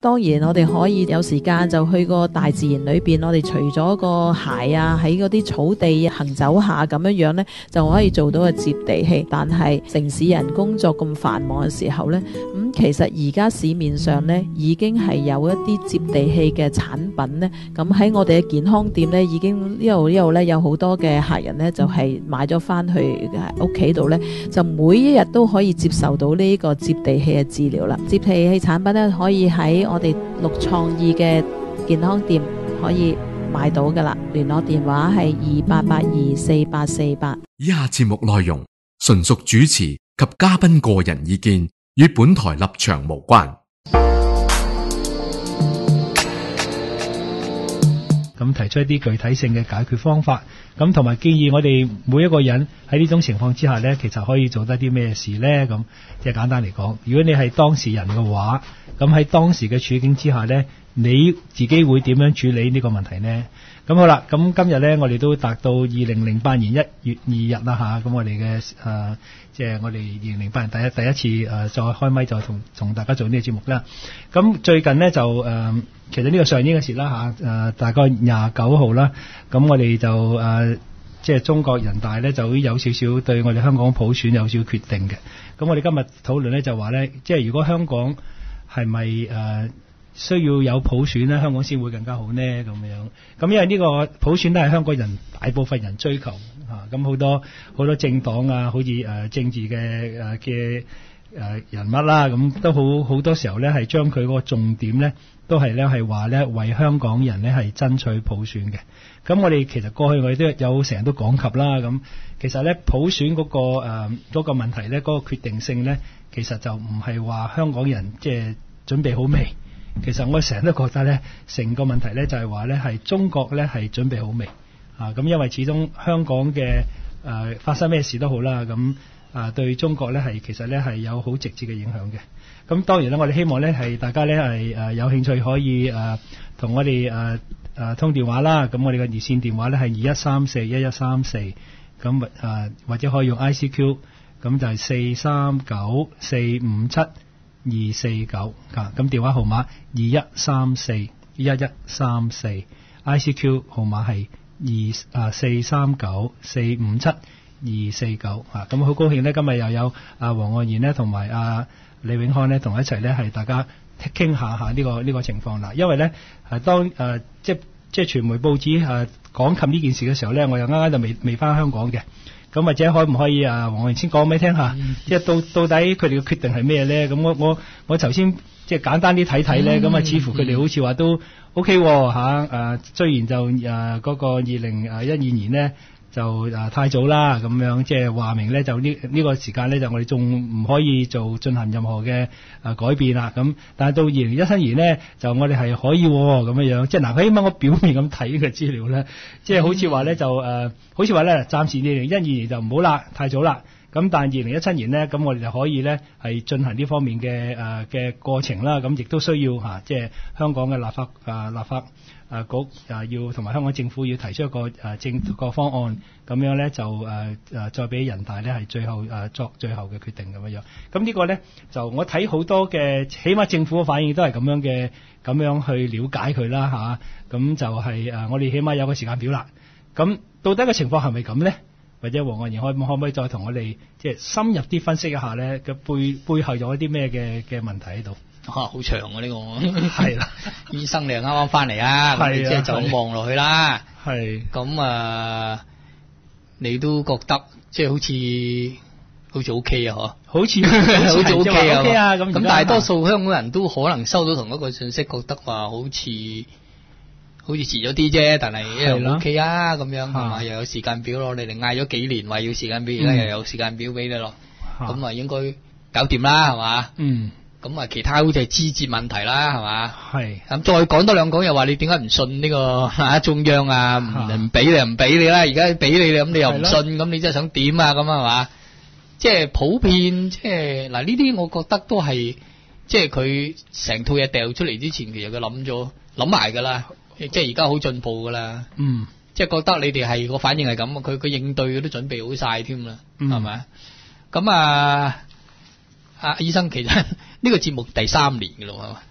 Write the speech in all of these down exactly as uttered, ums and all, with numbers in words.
當然我哋可以有時間就去個大自然裏邊，我哋除咗個鞋啊喺嗰啲草地行走下咁樣樣呢，就可以做到個接地氣。但係城市人工作咁繁忙嘅時候呢，咁、嗯、其實而家市面上呢已經係有一啲接地氣嘅產品呢。咁喺我哋嘅健康店呢，已經呢度呢度呢有好多嘅客人呢，就係、是、買咗翻去屋企度呢，就每一日都可以接受到呢個接地氣嘅治療啦。接地氣產品呢，可以喺我哋綠創意嘅健康店可以買到噶啦，聯絡電話係二八八二四八四八。 以下節目內容純屬主持及嘉賓個人意見，與本台立場無關。 咁提出一啲具體性嘅解決方法，咁同埋建議我哋每一個人喺呢種情況之下呢，其實可以做得啲咩事呢？咁即係簡單嚟講，如果你係當事人嘅話，咁喺當時嘅處境之下呢，你自己會點樣處理呢個問題呢？咁好啦，咁今日呢，我哋都達到二零零八年一月二日啦吓，咁我哋嘅誒，即係我哋二零零八年第一第一次誒、呃、再開咪再同同大家做呢個節目啦。咁最近呢，就誒、呃，其實呢個上映嘅事啦吓，誒、呃、大概廿九號啦，咁我哋就誒、呃、即係中國人大呢，就有少少對我哋香港普選有少少決定嘅。咁我哋今日討論呢，就話呢，即係如果香港係咪誒需要有普選咧，香港先會更加好呢？咁樣，咁因為呢個普選都係香港人大部分人追求啊，咁好多好多政黨啊，好似誒、呃、政治嘅誒嘅誒人物啦，咁都好好多時候咧係將佢嗰個重點咧都係咧係話咧為香港人咧係爭取普選嘅。咁我哋其實過去我哋都有成日都講及啦，咁其實咧普選嗰、嗰個誒嗰、呃嗰個問題咧，嗰、嗰個決定性咧，其實就唔係話香港人即係準備好未。其實我成日都覺得咧，成個問題咧就係話咧係中國咧係準備好未啊？咁因為始終香港嘅誒、呃、發生咩事都好啦，咁啊對中國咧係其實咧係有好直接嘅影響嘅。咁當然啦，我哋希望咧係大家咧係誒有興趣可以誒同、呃、我哋誒誒通電話啦。咁我哋嘅熱線電話咧係二一三四一一三四，咁誒或者可以用 I C Q， 咁就係四三九四五七二四九啊，咁電話號碼二一三四一一三四 ，I C Q 號碼係二啊四三九四五七二四九啊，咁好高興呢，今日又有阿黃愛賢呢同埋阿李永康呢同一齊呢係大家傾下下呢個呢個情況啦。因為呢係當誒、呃、即即傳媒報紙誒講及呢件事嘅時候呢，我又啱啱就未未翻香港嘅。咁或者可唔可以啊？黃愛賢先講俾你聽下，嗯、即係到到底佢哋嘅決定係咩咧？咁我我我頭先即係簡單啲睇睇咧，咁、嗯、啊似乎佢哋好似話都 OK 喎嚇。誒雖然就誒嗰、嗰個二零一二年咧就誒太早啦，咁樣即係話明咧就呢呢、呢個時間咧就我哋仲唔可以做進行任何嘅誒改變啦。咁但係到二零一七年咧就我哋係可以咁樣樣，即係嗱，佢起碼我表面咁睇嘅資料咧，即係好似話咧就誒。呃好似話咧，暫時二零一二年就唔好啦，太早啦。咁但係二零一七年呢，咁我哋就可以咧係進行呢方面嘅誒嘅過程啦。咁亦都需要嚇、啊，即係香港嘅立法啊立法啊局啊要同埋香港政府要提出一個誒、啊、政個方案，咁樣咧就誒誒、啊、再俾人大咧係最後誒、啊、作最後嘅決定咁樣樣。咁呢個咧就我睇好多嘅，起碼政府嘅反應都係咁樣嘅，咁樣去了解佢啦嚇。咁、啊、就係、是、誒、啊、我哋起碼有個時間表啦。咁到底個情況係咪咁咧？或者黃愛賢可可唔可以再同我哋即係深入啲分析一下咧？嘅背背後有一啲咩嘅嘅問題喺度？ 嚇，好長啊呢個！ 係啦， 醫生你又啱啱翻嚟啊，咁你即係就咁望落去啦。 係。 咁啊，你都覺得即係好似好似 OK 啊？嗬，好似好似 OK 啊！咁咁大多數香港人都可能收到同一個信息，覺得話好似。好似遲咗啲啫，但係又 OK 啊，咁樣係嘛，又有時間表咯。你哋嗌咗幾年話要時間表，而家又有時間表俾你咯，咁啊應該搞掂啦，係嘛？嗯，咁啊其他好似係枝節問題啦，係嘛？係。咁再講多兩講，又話你點解唔信呢個啊中央啊？唔唔俾你唔俾你啦，而家俾你咁你又唔信，咁你真係想點啊？咁係嘛？即係普遍，即係嗱呢啲，我覺得都係即係佢成套嘢掉出嚟之前，其實佢諗咗諗埋噶啦。即係而家好進步噶啦，嗯，即係覺得你哋係個反應係咁，佢佢應對都準備好晒添啦，係咪？咁啊，阿醫生其實呢個節目第三年噶咯，係嘛？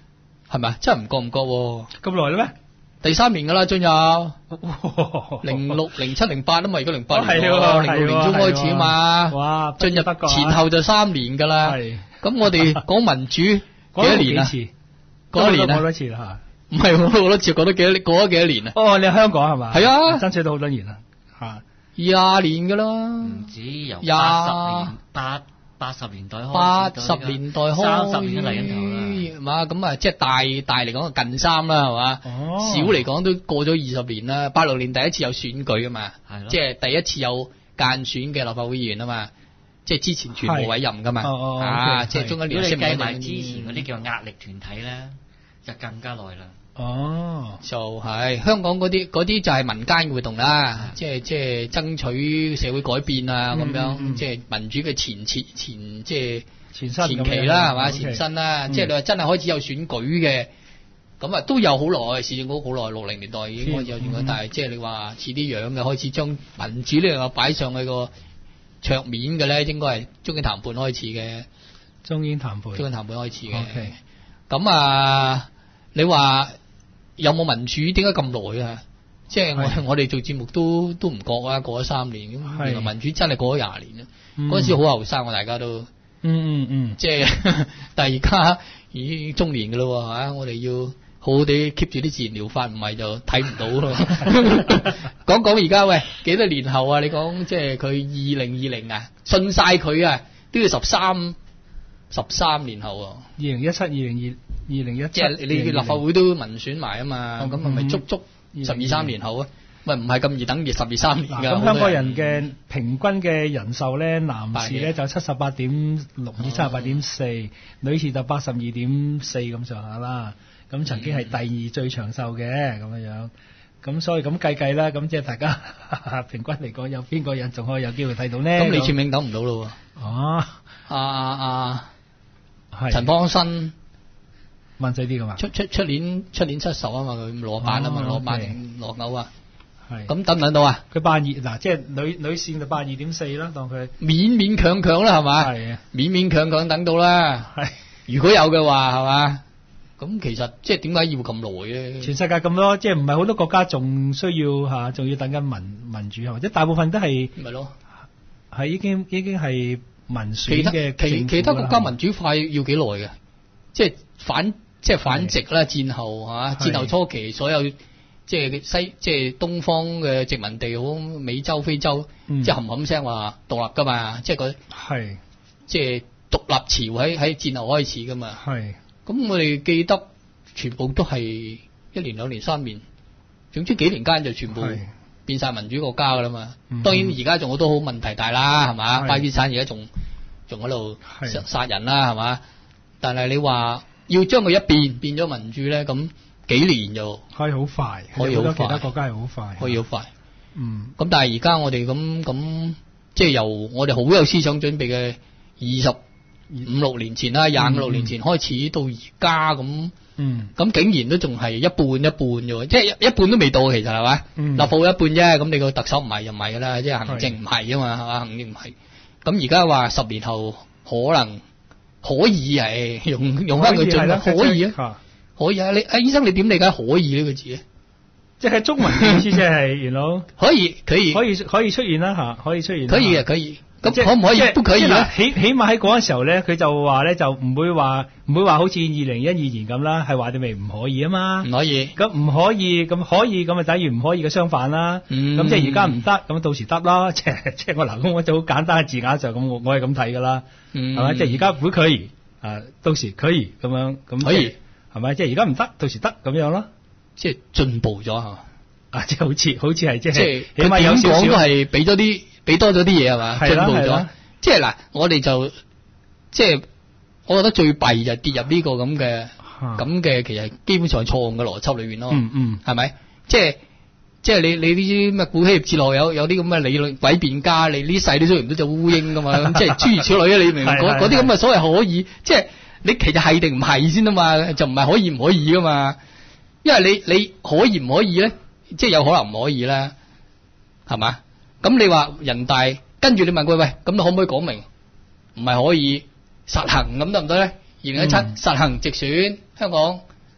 係咪啊？真係唔覺唔覺喎。 咁耐啦咩？ 第三年噶啦，進入零六、零七、零八啊嘛，而家零八年喎，零六年中開始啊嘛。 哇！ 進入前後就三年噶啦。咁我哋講民主幾多年啊？過一年啊？ 過多次啦嚇。 唔係我過多次，過咗幾多？過咗幾多年啊？ 哦，你喺香港係嘛？ 係啊， 爭取到好多年啦嚇。 廿年噶啦。 唔止由八十年八八十年代開始， 八十年代開始， 三十年都嚟緊頭啦。 嘛咁啊，即係大大嚟講近三啦，係嘛？ 哦。 小嚟講都過咗二十年啦。八六年第一次有選舉啊嘛，即係第一次有間選嘅立法會議員啊嘛，即係之前全部委任噶嘛。 哦哦。 啊，即係中間如果你計埋之前嗰啲叫壓力團體咧，就更加耐啦。 哦， 就係香港嗰啲嗰啲就係民間活動啦，即係即係爭取社會改變啊咁樣，即係民主嘅前前前即係前身前期啦係嘛，前身啦，即係你話真係開始有選舉嘅，咁啊都有好耐，市政局好耐，六零年代已經開始有選舉，但係即係你話似啲樣嘅開始將民主呢樣嘢擺上去個桌面嘅咧，應該係中英談判開始嘅， 中英談判， 中英談判開始嘅，咁啊你話。有冇民主？點解咁耐啊？即係我我哋做節目都都唔覺啊，過咗三年，原來民主真係過咗廿年啦。嗰陣時好後生，我大家都， 嗯嗯嗯， 即係但係而家已經中年噶咯嚇，我哋要好好地 keep 住啲自然療法，唔係就睇唔到咯。講講而家喂幾多年後啊？你講即係佢二零二零啊，信晒佢啊，都要十三十三年後啊。 二零一七、二零二二零一七， 即係你立法會都民選埋啊嘛，咁係咪足足十二三年後啊？喂，唔係咁易等於十二三年㗎。 咁香港人嘅平均嘅人壽咧，男士咧就七十八點六至七十八點四，女士就八十二點四咁上下啦。咁曾經係第二最長壽嘅咁樣樣。咁所以咁計計啦，咁即係大家平均嚟講，有邊個人仲可以有機會睇到呢？ 咁李柱銘等唔到咯喎。 哦， 啊啊啊！陳方生。 問細啲噶嘛？ 出出出年出年七十啊嘛，佢攞版啊嘛，攞版定攞牛啊？ 係咁等唔等到啊？ 佢八二嗱，即係女女線就八二點四啦，當佢勉勉強強啦，係嘛？ 係啊， 勉勉強強等到啦。係，如果有嘅話，係嘛？咁其實即係點解要咁耐咧？ 全世界咁多，即係唔係好多國家仲需要嚇，仲要等緊民民主係嘛？即係大部分都係咪咯？ 係已經已經係民選嘅。 其其他國家民主化要幾耐嘅？即係反。即係反殖啦，戰後嚇，戰後初期所有即係西即係東方嘅殖民地，好美洲、非洲，嗯、即係冚冚聲話獨立噶嘛，即係佢係即係獨立潮喺喺戰後開始噶嘛。 係咁我哋記得全部都係一年、兩年、三年，總之幾年間就全部變晒民主國家噶啦嘛。當然而家仲好多好問題大啦，係嘛？巴基斯坦而家仲仲喺度殺人啦，係嘛？但係你話，要將佢一變變咗民主咧，咁幾年就可以好快， 可以好快。 其他國家係好快， 可以好快。 嗯。咁但係而家我哋咁咁，即係由我哋好有思想準備嘅二十五六年前啦，廿五六年前開始到而家咁，嗯，咁竟然都仲係一半一半啫，即係一一半都未到，其實係嘛？嗯。立法會一半啫，咁你個特首唔係就唔係噶啦，即係行政唔係啊嘛，係嘛？行政唔係。咁而家話十年後可能。可以係用用翻佢盡啦，可以啊，可以啊，你啊醫生你點理解可以呢個字咧？ 即係中文嘅意思，即係原來可以，可以， 可以可以出現啦吓，可以出現， 可以嘅，可以。咁可唔可以都可以啊？ 起起碼喺嗰陣時候咧，佢就話咧就唔會話唔會話好似二零一二年咁啦，係話你咪唔可以啊嘛？ 唔可以。 咁唔可以，咁可以咁啊，等於唔可以嘅相反啦。咁即係而家唔得，咁到時得啦。即係即係我嗱，我就好簡單嘅字眼就咁，我我係咁睇噶啦，係咪？即係而家會可以。啊，到時可以咁樣咁可以係咪？即係而家唔得，到時得咁樣咯。 即係進步咗係嘛？ 啊，即係好似好似係即係， 起碼有講都係俾多啲，俾多咗啲嘢係嘛？進步咗。即係嗱，我哋就即係，我覺得最弊就跌入呢個咁嘅咁嘅，其實基本上係錯誤嘅邏輯裏邊咯。 嗯嗯， 係咪？即係即係你你啲咩古希臘哲學有有啲咁嘅理論詭辯家，你呢世都追唔到隻烏蠅噶嘛？即係諸如此類啊！你明唔明？嗰嗰啲咁嘅所謂可以，即係你其實係定唔係先啊嘛？就唔係可以唔可以噶嘛？因為你你可以唔可以咧？即係有可能唔可以啦，係嘛？咁你話人大跟住你問佢喂，咁你可唔可以講明唔係可以實行咁得唔得咧？二零一七實行直選香港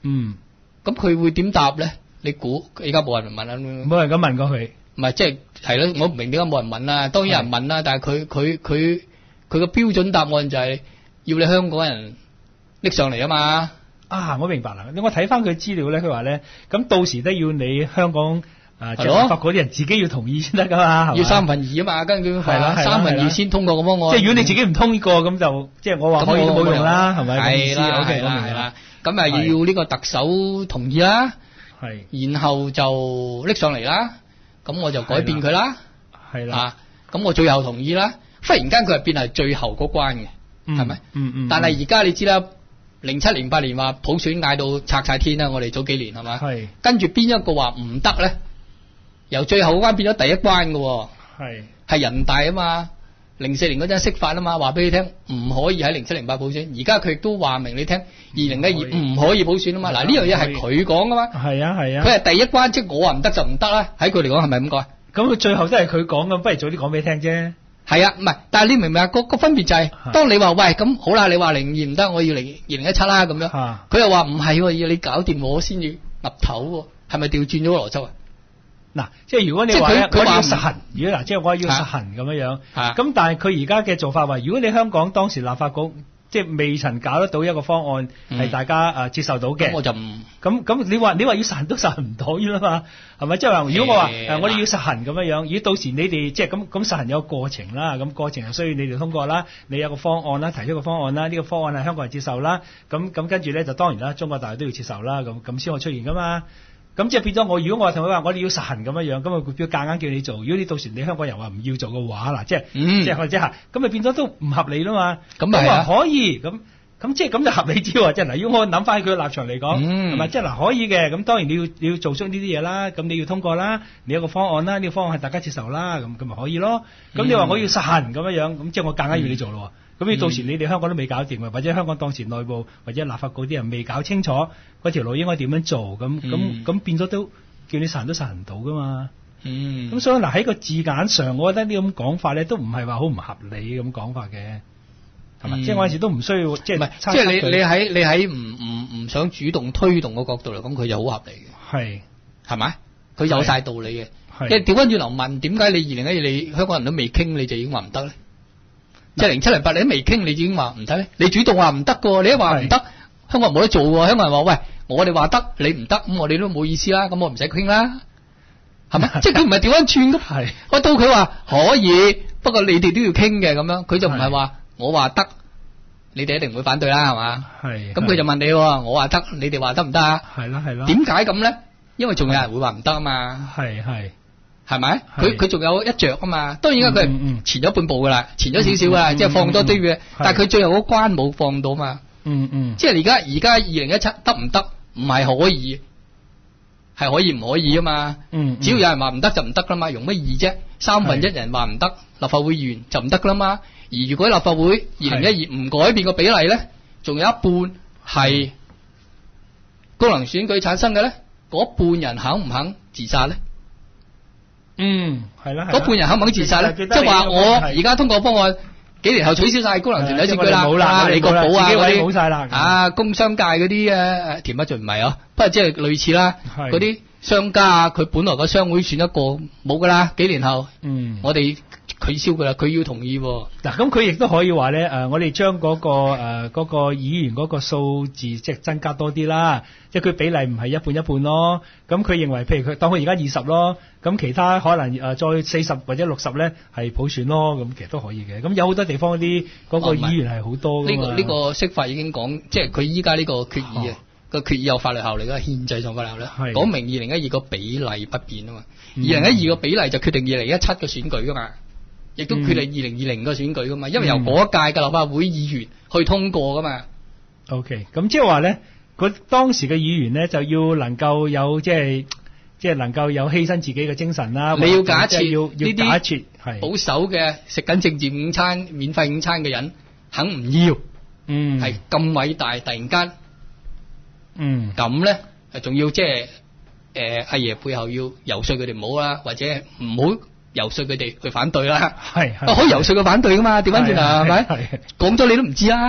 嗯， 咁佢會點答咧？你估？而家冇人問啦， 冇人咁問過佢。 唔係，即係係咯，我唔明點解冇人問啦。當然有人問啦，但係佢佢佢佢個標準答案就係要你香港人拎上嚟啊嘛。 啊，我明白啦。我睇翻佢資料咧，佢話咧，咁到時都要你香港啊，即係立法嗰啲人自己要同意先得噶嘛， 要三分二啊嘛，根據係啦，三分二先通過個方案。 即係如果你自己唔通過，咁就即係我話可以都冇用啦，係咪？ 係啦，係啦，係啦。咁啊要呢個特首同意啦，係，然後就拎上嚟啦。咁我就改變佢啦，係啦。咁我最後同意啦。忽然間佢係變係最後嗰關嘅，係咪？嗯嗯。但係而家你知啦。零七零八年話普選嗌到拆晒天啦，我哋早幾年係嘛？係。跟住邊一個話唔得咧？由最後嗰關變咗第一關嘅，係係人大啊嘛。零四年嗰陣釋法啊嘛，話俾你聽唔可以喺零七零八普選。而家佢亦都話明你聽，二零一二唔可以普選啊嘛。嗱呢樣嘢係佢講噶嘛。係啊係啊。佢係第一關，即係我話唔得就唔得啦。喺佢嚟講係咪咁講？咁佢最後都係佢講嘅，不如早啲講俾你聽啫。係啊，唔係，但係你明唔明啊？個個分別就係，當你話喂咁好啦，你話零二唔得，我要零二零一七啦咁樣，佢又話唔係，要你搞掂我先至岌頭，係咪調轉咗個邏輯啊？嗱，即係如果你話咧，我要實行，如果嗱，即係我要實行咁樣樣，咁但係佢而家嘅做法話，如果你香港當時立法局即係未曾搞得到一個方案係大家誒接受到嘅，咁我就唔咁咁你話你話要實行都實行唔到啦嘛，係咪？即係話如果我話誒我哋要實行咁樣樣，如果到時你哋即係咁咁實行有個過程啦，咁過程係需要你哋通過啦，你有個方案啦，提出個方案啦，呢個方案係香港人接受啦，咁咁跟住咧就當然啦，中國大陸都要接受啦，咁咁先會出現噶嘛。咁即係變咗我，如果我同佢話我哋要實行咁樣樣，咁啊佢夾硬叫你做。如果你到時你香港人話唔要做嘅話，嗱，即係、嗯、即係或者嚇，咁咪變咗都唔合理啦嘛。咁咪話可以咁咁即係咁就合理啲喎。即係嗱，如果我諗翻佢嘅立場嚟講，係咪、嗯？即係嗱可以嘅。咁當然你要你要做出呢啲嘢啦。咁你要通過啦，你有個方案啦，呢、呢個方案係大家接受啦。咁咁咪可以咯。咁你話我要實行咁樣樣，咁即係我夾硬要你做咯。咁你到時你哋香港都未搞掂，或者香港當時內部或者立法嗰啲人未搞清楚嗰條路應該點樣做，咁咁咁變咗都叫你實行都實行唔到噶嘛。嗯。咁所以嗱喺個字眼上，我覺得呢咁講法咧都唔係話好唔合理咁講法嘅，係咪？即係我有時都唔需要即係唔係即係你你喺你喺唔唔唔想主動推動嘅角度嚟講，佢就好合理嘅。係係咪？佢有晒道理嘅。係。即係調翻轉頭問，點解你二零一二你香港人都未傾，你就已經話唔得咧？即係零七零八你都未傾，你已經話唔得咧？你主動話唔得嘅，你一話唔得，香港人冇得做喎。香港人話喂，我哋話得，你唔得，咁我哋都冇意思啦，咁我唔使傾啦，係咪？即係佢唔係調翻轉嘅，係。喂，到佢話可以，不過你哋都要傾嘅咁樣，佢就唔係話我話得，你哋一定唔會反對啦，係嘛？係。咁佢就問你，我話得，你哋話得唔得啊？係啦係啦。點解咁咧？因為仲有人會話唔得啊嘛。係係。係咪？佢佢仲有一着啊嘛，當然啦，佢係前咗半步噶啦，前咗少少噶啦，即係放多啲嘅，但係佢最後嗰關冇放到嘛。嗯嗯。即係而家而家二零一七得唔得？唔係可以，係可以唔可以啊嘛。嗯。只要有人話唔得就唔得啦嘛，容乜易啫？三分一人話唔得，立法會議員就唔得啦嘛。而如果立法會二零一二唔改變個比例咧，仲有一半係功能選舉產生嘅咧，嗰半人肯唔肯自殺咧？嗯，係啦，嗰半人肯唔肯自殺咧？即係話我而家通過方案，幾年後取消晒功能團體選舉啦，冇啦，李國寶啊嗰啲冇晒啦，啊工商界嗰啲誒田北俊唔係啊，不過即係類似啦，嗰啲商家啊，佢本來個商會選一個冇噶啦，幾年後，嗯，我哋取消噶啦，佢要同意。嗱，咁佢亦都可以話咧，誒，我哋將嗰個誒嗰個議員嗰個數字即係增加多啲啦，即係佢比例唔係一半一半咯。咁佢認為，譬如佢當佢而家二十咯，咁其他可能誒再四十或者六十咧係普選咯，咁其實都可以嘅。咁有好多地方啲嗰個議員係好多㗎嘛。呢個呢個釋法已經講，即係佢依家呢個決議啊，個決議有法律效力㗎，憲制上法律效力，講明二零一二個比例不變啊嘛。二零一二個比例就決定二零一七嘅選舉㗎嘛。亦都決定二零二零個選舉噶嘛，因為由嗰一屆嘅立法會議員去通過噶嘛。OK，咁即係話咧，佢當時嘅議員咧就要能夠有即係即係能夠有犧牲自己嘅精神啦。你要假設要要假設係保守嘅食緊政治午餐、免費午餐嘅人肯唔要？嗯，係咁偉大，突然間，嗯，咁咧仲要即係誒阿爺背後要游說佢哋唔好啦，或者唔好。游說佢哋去反對啦，係可以游說佢反對噶嘛？調翻轉頭係咪？講咗你都唔知啦，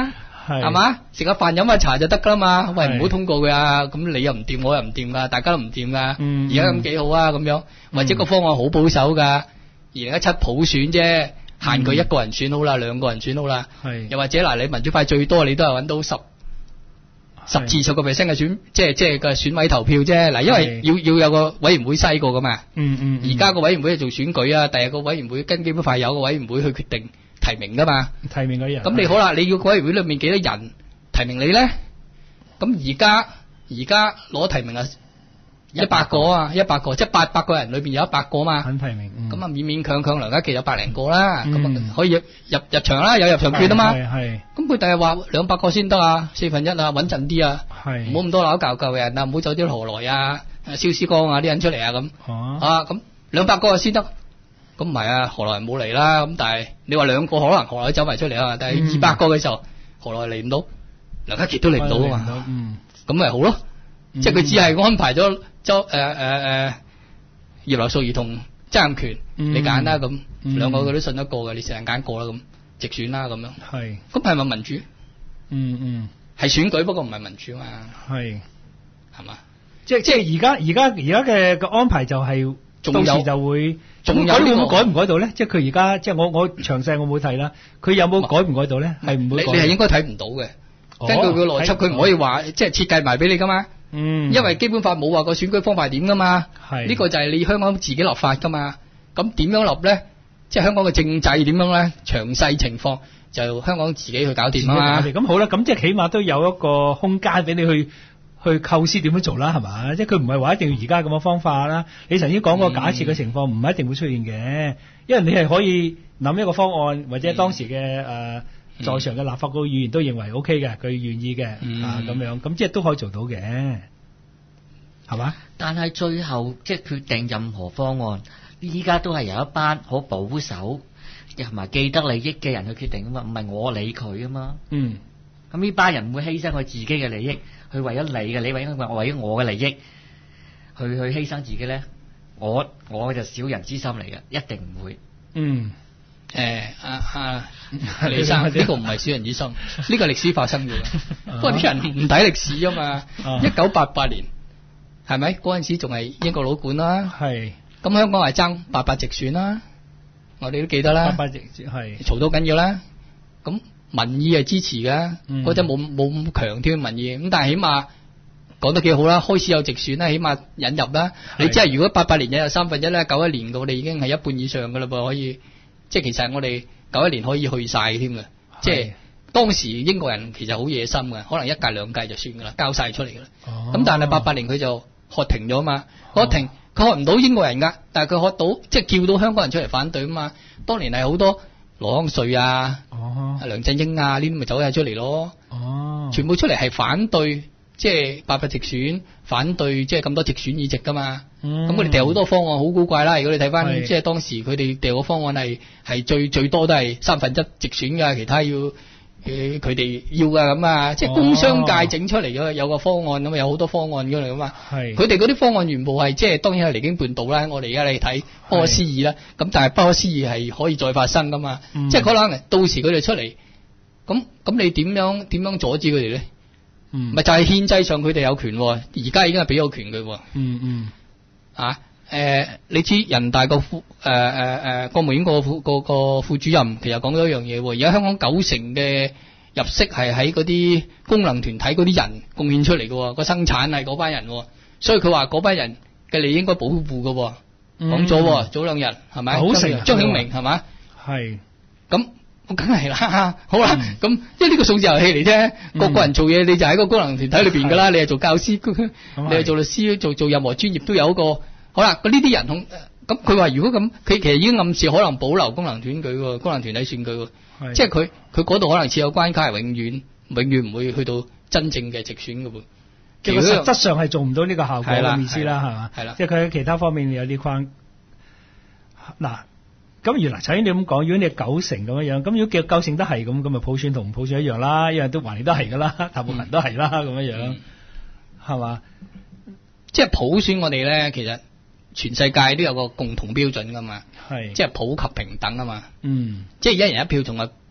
係嘛？食下飯飲下茶就得噶啦嘛。喂，唔好通過佢啊！咁你又唔掂，我又唔掂噶，大家都唔掂噶。而家咁幾好啊，咁樣或者個方案好保守噶，二零一七普選啫，限佢一個人選好啦，兩個人選好啦。 係又或者嗱，你民主派最多，你都係揾到十十至十個 percent 嘅選，即係即係個選委投票啫。嗱，因為要要有個委員會篩過噶嘛。 嗯嗯。 而家個委員會係做選舉啊，第日個委員會跟基本法有個委員會去決定提名噶嘛。 提名嗰啲人。 咁你好啦，你要個委員會裏面幾多人提名你咧？咁而家而家攞提名啊，一百個啊，一百個，即係八百個人裏邊有一百個嘛。 肯提名。咁啊，勉勉強強梁家傑有百零個啦，咁啊可以入入入場啦，有入場券啊嘛。 係係。咁佢第日話兩百個先得啊，四分一啊，穩陣啲啊。 係。唔好咁多鬧交嘅人啊，唔好走啲何來啊、蕭思光啊啲人出嚟啊咁。 哦。 啊，咁兩百個先得。咁唔係啊，何來冇嚟啦。咁但係你話兩個可能何來走埋出嚟啊，但係二百個嘅時候，何來嚟唔到？梁家傑都嚟唔到啊嘛。 嗯。咁咪好咯，即係佢只係安排咗周誒誒誒葉劉淑儀同曾蔭權，你揀啦咁，兩個佢都信得過嘅，你成日揀過啦咁，直選啦咁樣。 係。 咁係咪民主？ 嗯嗯。 係選舉，不過唔係民主嘛。 係。 係嘛？ 即係即係而家而家而家嘅個安排就係到時就會，仲有會唔會改唔改到咧？即係佢而家即係我我詳細我冇睇啦，佢有冇改唔改到咧？係唔會改。 你你係應該睇唔到嘅。根據佢邏輯，佢唔可以話即係設計埋俾你噶嘛。嗯。因為基本法冇話個選舉方法係點噶嘛。係。呢個就係你香港自己立法噶嘛。咁點樣立咧？即係香港嘅政制點樣咧？詳細情況就香港自己去搞掂啊嘛。 咁好啦，咁即係起碼都有一個空間俾你去去構思點樣做啦，係嘛？即係佢唔係話一定要而家咁嘅方法啦。你頭先講個假設嘅情況唔係一定會出現嘅，因為你係可以諗一個方案，或者當時嘅誒。在場嘅立法局議員都認為 O K 嘅，佢願意嘅、嗯、啊咁樣，咁即係都可以做到嘅，係嘛？ 但係最後即係決定任何方案，依家都係由一班好保守同埋既得利益嘅人去決定啊嘛，唔係我理佢啊嘛。嗯。咁呢班人唔會犧牲佢自己嘅利益，去為咗你嘅，你為咗我為咗我嘅利益，去去犧牲自己咧，我我就小人之心嚟嘅，一定唔會。嗯。 誒，阿阿李生，呢個唔係小人之心，呢個歷史發生嘅。不過啲人唔睇歷史啊嘛。一九八八年係咪嗰陣時仲係英國佬管啦？係。咁香港係爭八八直選啦，我哋都記得啦。八八直係嘈到緊要啦。咁民意係支持嘅，嗰陣冇冇咁強添民意。咁但係起碼講得幾好啦，開始有直選啦，起碼引入啦。你即係如果八八年引入三分一咧，九一年我哋已經係一半以上噶啦噃，可以。即係其實我哋九一年可以去晒添嘅，即係當時英國人其實好野心嘅，可能一屆兩屆就算噶啦，交晒出嚟噶啦。咁、哦、但係八八年佢就喝停咗嘛，喝停佢喝唔到英國人噶，但係佢喝到即係叫到香港人出嚟反對啊嘛。當年係好多羅康瑞啊、哦、梁振英啊呢啲咪走晒出嚟咯，哦、全部出嚟係反對。即係八八直選，反對即係咁多直選議席噶嘛。咁佢哋掉好多方案，好古怪啦。如果你睇翻，即係當時佢哋掉嘅方案係係最最多都係三分一直選噶，其他要誒佢哋要噶咁啊。即係工商界整出嚟嘅有個方案咁啊，有好多方案㗎嚟噶嘛。佢哋嗰啲方案全部係即係當然係離經叛道啦。我哋而家嚟睇不可思議啦。咁但係不可思議係可以再發生噶嘛。即係可能到時佢哋出嚟，咁咁你點樣點樣阻止佢哋咧？嗯，咪就係憲制上佢哋有權，而家已經係俾咗權佢。嗯嗯，啊，誒、呃，你知人大個副誒誒誒國務院個副個個副主任其實講咗一樣嘢，而家香港九成嘅入息係喺嗰啲功能團體嗰啲人貢獻出嚟嘅，個生產係嗰班人，所以佢話嗰班人嘅利益應該保護嘅，講咗、嗯、早兩日係咪？九成張曉明係嘛？係，咁。我梗係啦，好啦，咁因為呢個數字遊戲嚟啫，個個人做嘢你就喺個功能團體裏邊噶啦，你係做教師，你係做律師，做做任何專業都有一個，好啦，呢啲人同咁佢話如果咁，佢其實已經暗示可能保留功能團舉喎，功能團體選舉喎，即係佢佢嗰度可能設有關卡，係永遠永遠唔會去到真正嘅直選嘅喎。 其實實質上係做唔到呢個效果嘅意思啦，係嘛？ 係啦， 即係佢喺其他方面有啲框嗱。咁原來頭先你咁講，如果你係九成咁樣樣，咁如果叫九成都係咁，咁咪普選同唔普選一樣啦，因為都橫掂都係噶啦，大部分人都係啦，咁樣樣係嘛？ 即係普選我哋咧，其實全世界都有個共同標準噶嘛，係即係普及平等啊嘛，嗯，即係一人一票同埋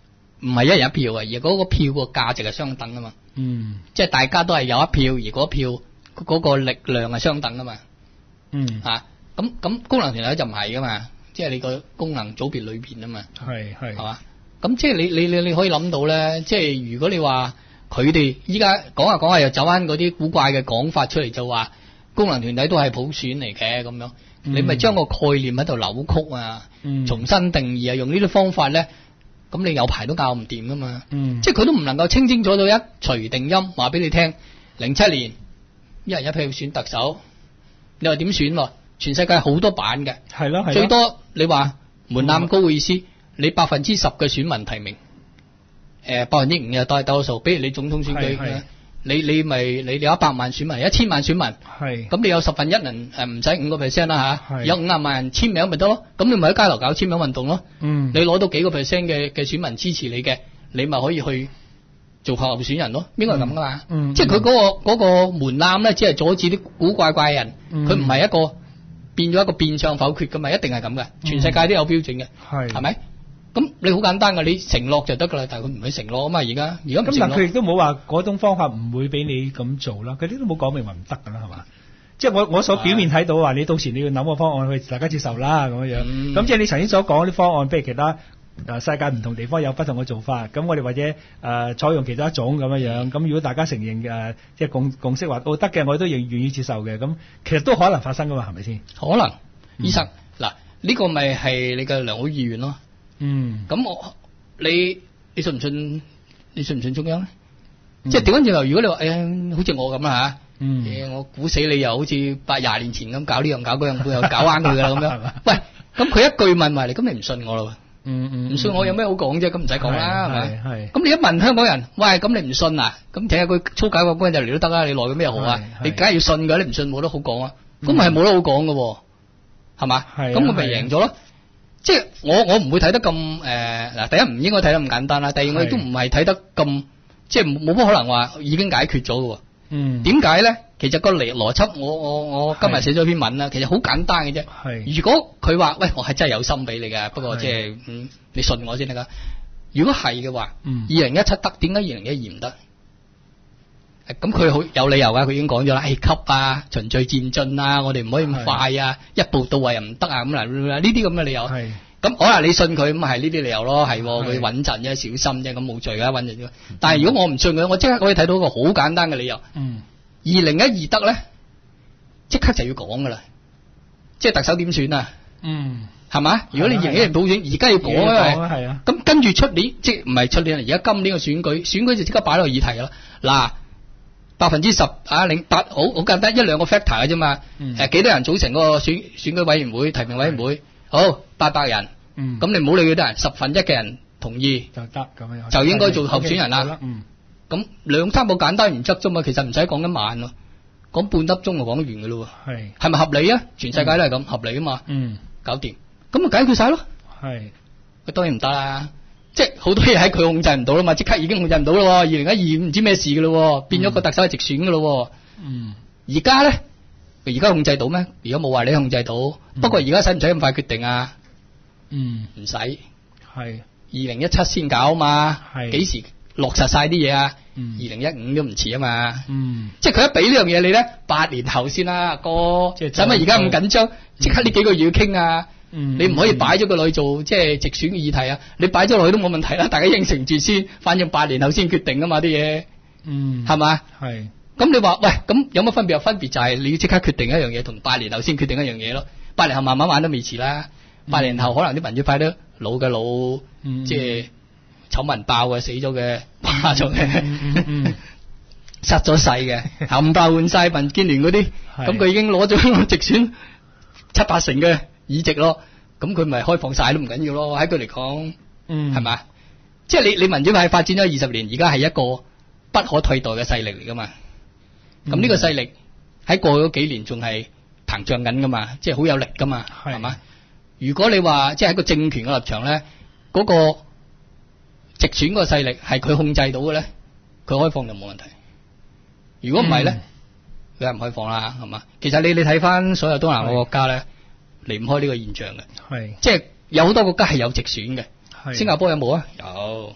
唔係一人一票啊，而嗰個票個價值係相等啊嘛。 嗯， 即係大家都係有一票，而嗰票嗰個力量係相等啊嘛。 嗯， 啊，咁咁功能團體就唔係噶嘛，即係你個功能組別裏邊啊嘛。 係係係嘛？咁即係你你你你可以諗到咧，即係如果你話佢哋依家講下講下又走翻嗰啲古怪嘅講法出嚟，就話功能團體都係普選嚟嘅咁樣，嗯、你咪將個概念喺度扭曲啊，嗯、重新定義啊，用呢啲方法咧，咁你有排都搞唔掂噶嘛。嗯、即係佢都唔能夠清清楚楚一錘定音話俾你聽，零七年一人一票選特首，你話點選？全世界好多版嘅， 係咯係咯， 最多你話門檻高嘅意思，你百分之十嘅選民提名。誒，百分之五又大多數，比如你總統選舉，你你咪你有一百萬選民，一千萬選民，係咁你有十分一人誒唔使五個 percent 啦吓，有五廿萬人簽名咪得咯，咁你咪喺街頭搞簽名運動咯，嗯，你攞到幾個 percent 嘅嘅選民支持你嘅，你咪可以去做候選人咯，應該係咁噶嘛，嗯，即係佢嗰個嗰個門檻咧，只係阻止啲古怪怪人，佢唔係一個變咗一個變相否決噶嘛，一定係咁嘅，全世界都有標準嘅，係係咪？咁你好簡單噶，你承諾就得噶啦，但係佢唔係承諾啊嘛，而家而家咁，但佢亦都冇話嗰種方法唔會俾你咁做啦，佢啲都冇講明話唔得噶啦，係嘛？即係我我所表面睇到話，你到時你要諗個方案去大家接受啦咁樣樣。咁、嗯、即係你頭先所講啲方案，譬如其他誒世界唔同地方有不同嘅做法，咁我哋或者誒、呃、採用其他一種咁樣樣。咁如果大家承認嘅、呃、即係共共識話哦得嘅，我都願願意接受嘅。咁其實都可能發生噶嘛，係咪先？可能，醫生嗱呢、嗯這個咪係你嘅良好意願咯。嗯，咁我你你信唔信？你信唔信中央咧？嗯、即係調翻轉頭，如果你話誒、哎，好似我咁啊吓，嗯、欸，我估死你又好似八廿年前咁搞呢樣搞嗰樣，又搞彎佢噶啦咁樣。喂，咁佢一句問埋嚟，咁你唔信我咯？嗯嗯，唔信我有咩好講啫？咁唔使講啦，係咪？係。咁你一問香港人，喂，咁你唔信啊？咁睇下佢粗解個關就嚟都得啦，你奈佢咩好啊？你梗係要信噶，你唔信冇得好講啊。咁咪係冇得好講噶，係嘛？係。咁我咪贏咗咯。即係我我唔會睇得咁誒嗱，第一唔應該睇得咁簡單啦，第二我亦都唔係睇得咁即係冇乜可能話已經解決咗嘅。嗯，點解咧？其實個邏邏輯我我我今日寫咗篇文啦，其實好簡單嘅啫。係，如果佢話喂，我係真係有心俾你嘅，不過即係嗯你信我先得噶。如果係嘅話，嗯，二零一七得，點解二零一二唔得？咁佢好有理由噶，佢已經講咗啦，誒級啊，循序漸進啊，我哋唔可以咁快啊，一步到位又唔得啊，咁嗱呢啲咁嘅理由。係，咁可能你信佢，咁係呢啲理由咯，係佢穩陣啫，小心啫，咁冇罪噶，穩陣啫。但係如果我唔信佢，我即刻可以睇到一個好簡單嘅理由。嗯，二零一二得咧，即刻就要講噶啦，即係特首點選啊？嗯，係嘛？如果你二零一二普選，而家要講啊，係啊。咁跟住出年，即係唔係出年，而家今年嘅選舉，選舉就即刻擺落議題啦。嗱。百分之十啊，零八好好簡單，一兩個 factor 嘅啫嘛。誒、嗯，幾、呃、多人組成嗰個選選舉委員會、提名委員會？好，八百人。嗯。咁你唔好理幾多人，十分一嘅人同意就得咁樣，就應該做候選人啦。嗯。咁兩三個簡單原則啫嘛，其實唔使講一晚咯，講半粒鐘就講完嘅咯。係。係咪合理啊？全世界都係咁、嗯、合理啊嘛。嗯。搞掂，咁咪解決晒咯。係。佢當然唔得啦。即係好多嘢喺佢控制唔到啦嘛，即刻已經控制唔到咯。二零一二唔知咩事嘅咯，變咗個特首係直選嘅咯。嗯，而家咧，而家控制到咩？而家冇話你控制到，嗯、不過而家使唔使咁快決定啊？嗯，唔使。係。二零一七先搞嘛。係。幾時落實晒啲嘢啊？嗯。二零一五都唔遲啊嘛。嗯。即係佢一俾呢樣嘢你咧，八年後先啦，哥。即係使乜而家咁緊張？即刻呢幾個月要傾啊！嗯、你唔可以擺咗佢落去做即係直選嘅議題啊！你擺咗落去都冇問題啦，大家應承住先，反正八年後先決定啊嘛啲嘢，嗯，係嘛？係。咁你話喂，咁有乜分別？有分別就係你要即刻決定一樣嘢，同八年後先決定一樣嘢咯。八年後慢慢玩都未遲啦，八年後可能啲民主派都老嘅老，嗯、即係醜聞爆嘅、死咗嘅、瓜咗嘅、失咗勢嘅，冚唪唥換晒民建聯嗰啲，咁佢已經攞咗直選七八成嘅議席咯，咁佢咪開放晒都唔緊要咯，喺佢嚟講，嗯，係咪？即係你你民主派發展咗二十年，而家係一個不可退代嘅勢力嚟噶嘛？咁呢、嗯、個勢力喺過去嗰幾年仲係膨脹緊噶嘛？即係好有力噶嘛？係嘛？如果你話即係喺個政權嘅立場咧，嗰、那個直選嗰個勢力係佢控制到嘅咧，佢開放就冇問題。如果唔係咧，佢係唔開放啦，係嘛？其實你你睇翻所有東南亞國家咧。離唔開呢個現象嘅，係即係有好多國家係有直選嘅，新加坡有冇啊？有，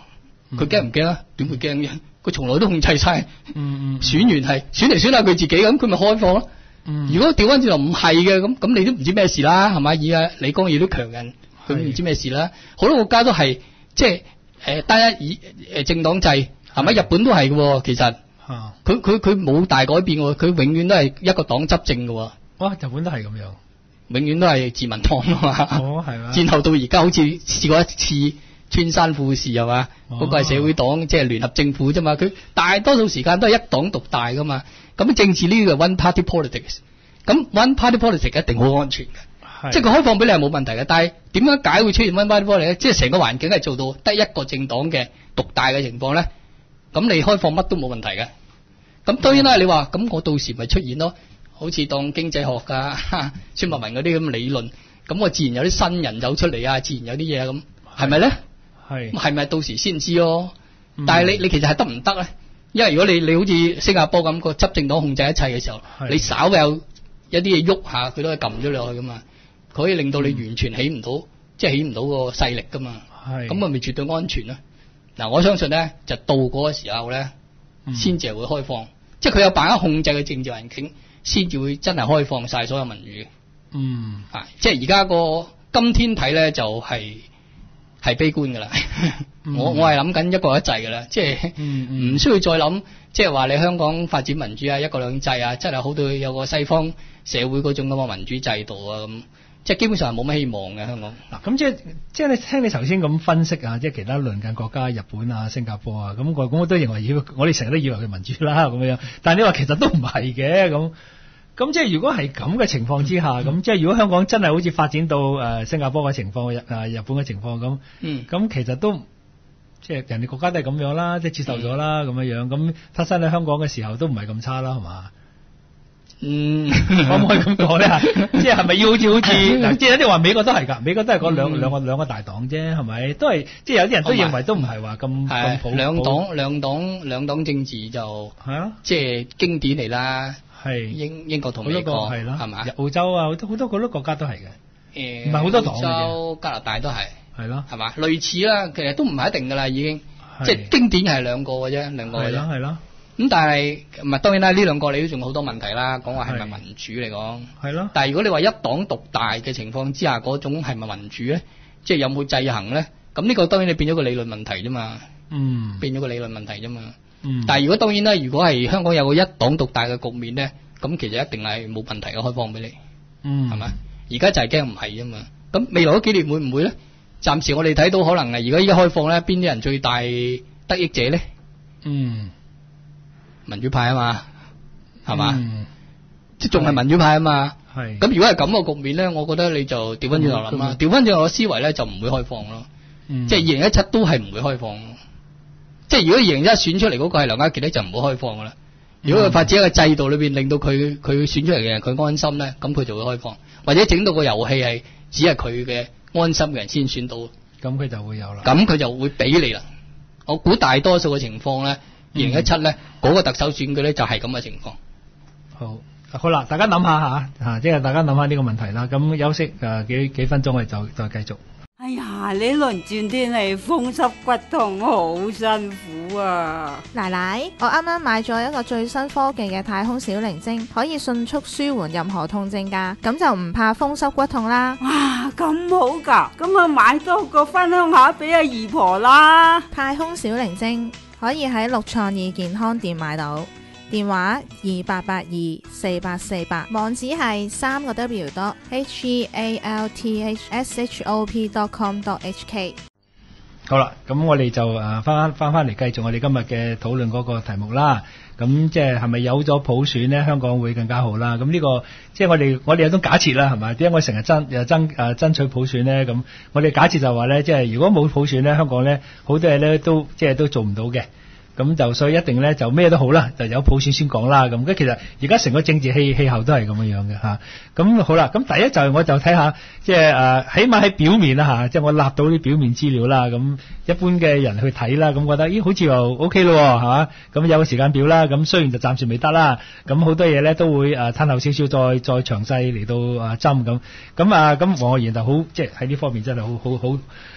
佢驚唔驚啊？點會驚嘅？佢從來都控制晒。 嗯嗯， 選完係選嚟選下佢自己咁，佢咪開放咯。嗯，如果調翻轉頭唔係嘅，咁咁你都唔知咩事啦，係咪？而家李光耀都強人，佢唔知咩事啦。好多國家都係即係誒單一以誒政黨制，係咪？日本都係嘅，其實。佢佢佢冇大改變喎，佢永遠都係一個黨執政嘅喎。 哇！日本都係咁樣， 永遠都係自民黨啊嘛。 哦，係嘛？ 戰後到而家好似試過一次穿山富士係嘛？嗰、哦、個係社會黨即係聯合政府啫嘛。佢大多數時間都係一黨獨大噶嘛。咁政治呢個 one party politics， 咁 one party politics 一定好安全嘅，即係佢開放俾你係冇問題嘅。但係點樣解會出現 one party politics 咧？即係成個環境係做到得一個政黨嘅獨大嘅情況咧？咁你開放乜都冇問題嘅。咁當然啦，你話咁我到時咪出現咯，好似當經濟學㗎孫伯文嗰啲咁理論，咁我自然有啲新人走出嚟啊，自然有啲嘢咁，係咪咧？係係咪到時先知咯？嗯、但係你你其實係得唔得咧？因為如果你你好似新加坡咁個執政黨控制一切嘅時候，你稍有一啲嘢喐下，佢都係撳咗你落去噶嘛，佢可以令到你完全起唔到，嗯、即係起唔到個勢力噶嘛。係咁咪咪絕對安全啦。嗱，我相信咧就到嗰個時候咧，先至係會開放。嗯即係佢有把握控制嘅政治環境，先至會真係開放晒所有民主。嗯，啊，即係而家個今天睇咧就係、是、係悲觀噶啦。嗯、我我係諗緊一國一制噶啦，即係唔需要再諗，即係話你香港發展民主啊，一國兩制啊，真係好到有個西方社會嗰種咁嘅民主制度啊咁。即係基本上係冇乜希望嘅香港。嗱，咁即係即係你聽你頭先咁分析啊，即係其他鄰近國家，日本啊、新加坡啊，咁我咁我都認為要，我哋成日都以為佢民主啦咁樣。但係你話其實都唔係嘅咁。咁即係如果係咁嘅情況之下，咁、嗯、即係如果香港真係好似發展到誒、呃、新加坡嘅情況、日誒日本嘅情況咁，嗯，咁其實都即係人哋國家都係咁樣啦，即係接受咗啦咁樣樣。咁發生喺香港嘅時候都唔係咁差啦，係嘛？嗯，可唔可以咁講咧？即係係咪要好似好似嗱？即係有啲話美國都係㗎，美國都係嗰兩、嗯、兩個兩個大黨啫，係咪？都係即係有啲人都認為都唔係話咁咁普。兩黨兩黨兩黨政治就係啊，即係經典嚟啦。係英英國同美國係啦，係嘛？澳洲啊，好多好多好多國家都係嘅。誒，唔係好多黨嘅。澳洲、加拿大都係係咯，係嘛？類似啦，其實都唔係一定㗎啦，已經即係經典係兩個嘅啫，兩個嘅啫。係咯，係咯。咁但係唔係當然啦，呢兩個你都仲好多問題啦，講話係咪民主嚟講？係咯。但係如果你話一黨獨大嘅情況之下，嗰種係咪民主咧？即係有冇制衡咧？咁呢個當然你變咗個理論問題啫嘛。嗯。變咗個理論問題啫嘛。嗯。但係如果當然啦，如果係香港有個一黨獨大嘅局面咧，咁其實一定係冇問題嘅開放俾你。嗯。係咪？而家就係驚唔係啫嘛。咁未來嗰幾年會唔會咧？暫時我哋睇到可能係而家依家開放咧，邊啲人最大得益者咧？嗯。民主派啊嘛，係嘛？嗯、即仲係民主派啊嘛。係。咁如果係咁個局面咧，我覺得你就調翻轉頭諗啦。調翻轉頭嘅思維咧，就唔會開放咯。嗯、即係二零一七都係唔會開放。即係如果二零一七選出嚟嗰個係梁家傑咧，就唔會開放噶啦。如果佢發展一個制度裏邊，令到佢佢選出嚟嘅人佢安心咧，咁佢就會開放。或者整到個遊戲係只係佢嘅安心嘅人先選到，咁佢就會有啦。咁佢就會俾你啦。我估大多數嘅情況咧。二零一七咧，嗰個特首選舉咧就係咁嘅情況。好，好啦，大家諗下吓吓，即係大家諗下呢個問題啦。咁休息誒幾幾分鐘，我哋就再繼續。哎呀，呢輪轉天氣風濕骨痛，好辛苦啊！奶奶，我啱啱買咗一個最新科技嘅太空小靈精，可以迅速舒緩任何痛症噶，咁就唔怕風濕骨痛啦。哇，咁好噶，咁啊買多個分享下俾阿姨婆啦。太空小靈精。可以喺六創意健康店買到，電話二八八二四八四八，網址係三個 W dot H E A L T H S H O P dot com dot H K。好啦，咁我哋就誒翻翻翻嚟繼續我哋今日嘅討論嗰個題目啦。咁即係係咪有咗普選咧，香港會更加好啦？咁呢個即係我哋我哋有種假設啦，係咪？點解我成日爭又爭誒爭取普選咧？咁我哋假設就話咧，即係如果冇普選咧，香港咧好多嘢咧都即係都做唔到嘅。咁就所以一定咧就咩都好啦，就有普選先講啦。咁其實而家成個政治氣氣候都係咁樣樣嘅嚇。咁好啦，咁第一就係我就睇下，即係誒，起碼喺表面啦嚇，即係我立到啲表面資料啦。咁一般嘅人去睇啦，咁覺得咦好似又 OK 咯，係嘛？咁有個時間表啦。咁雖然就暫時未得啦，咁好多嘢咧都會誒褪後少少，再再詳細嚟到誒斟咁。咁啊咁黃學賢就好，即係喺呢方面真係好好好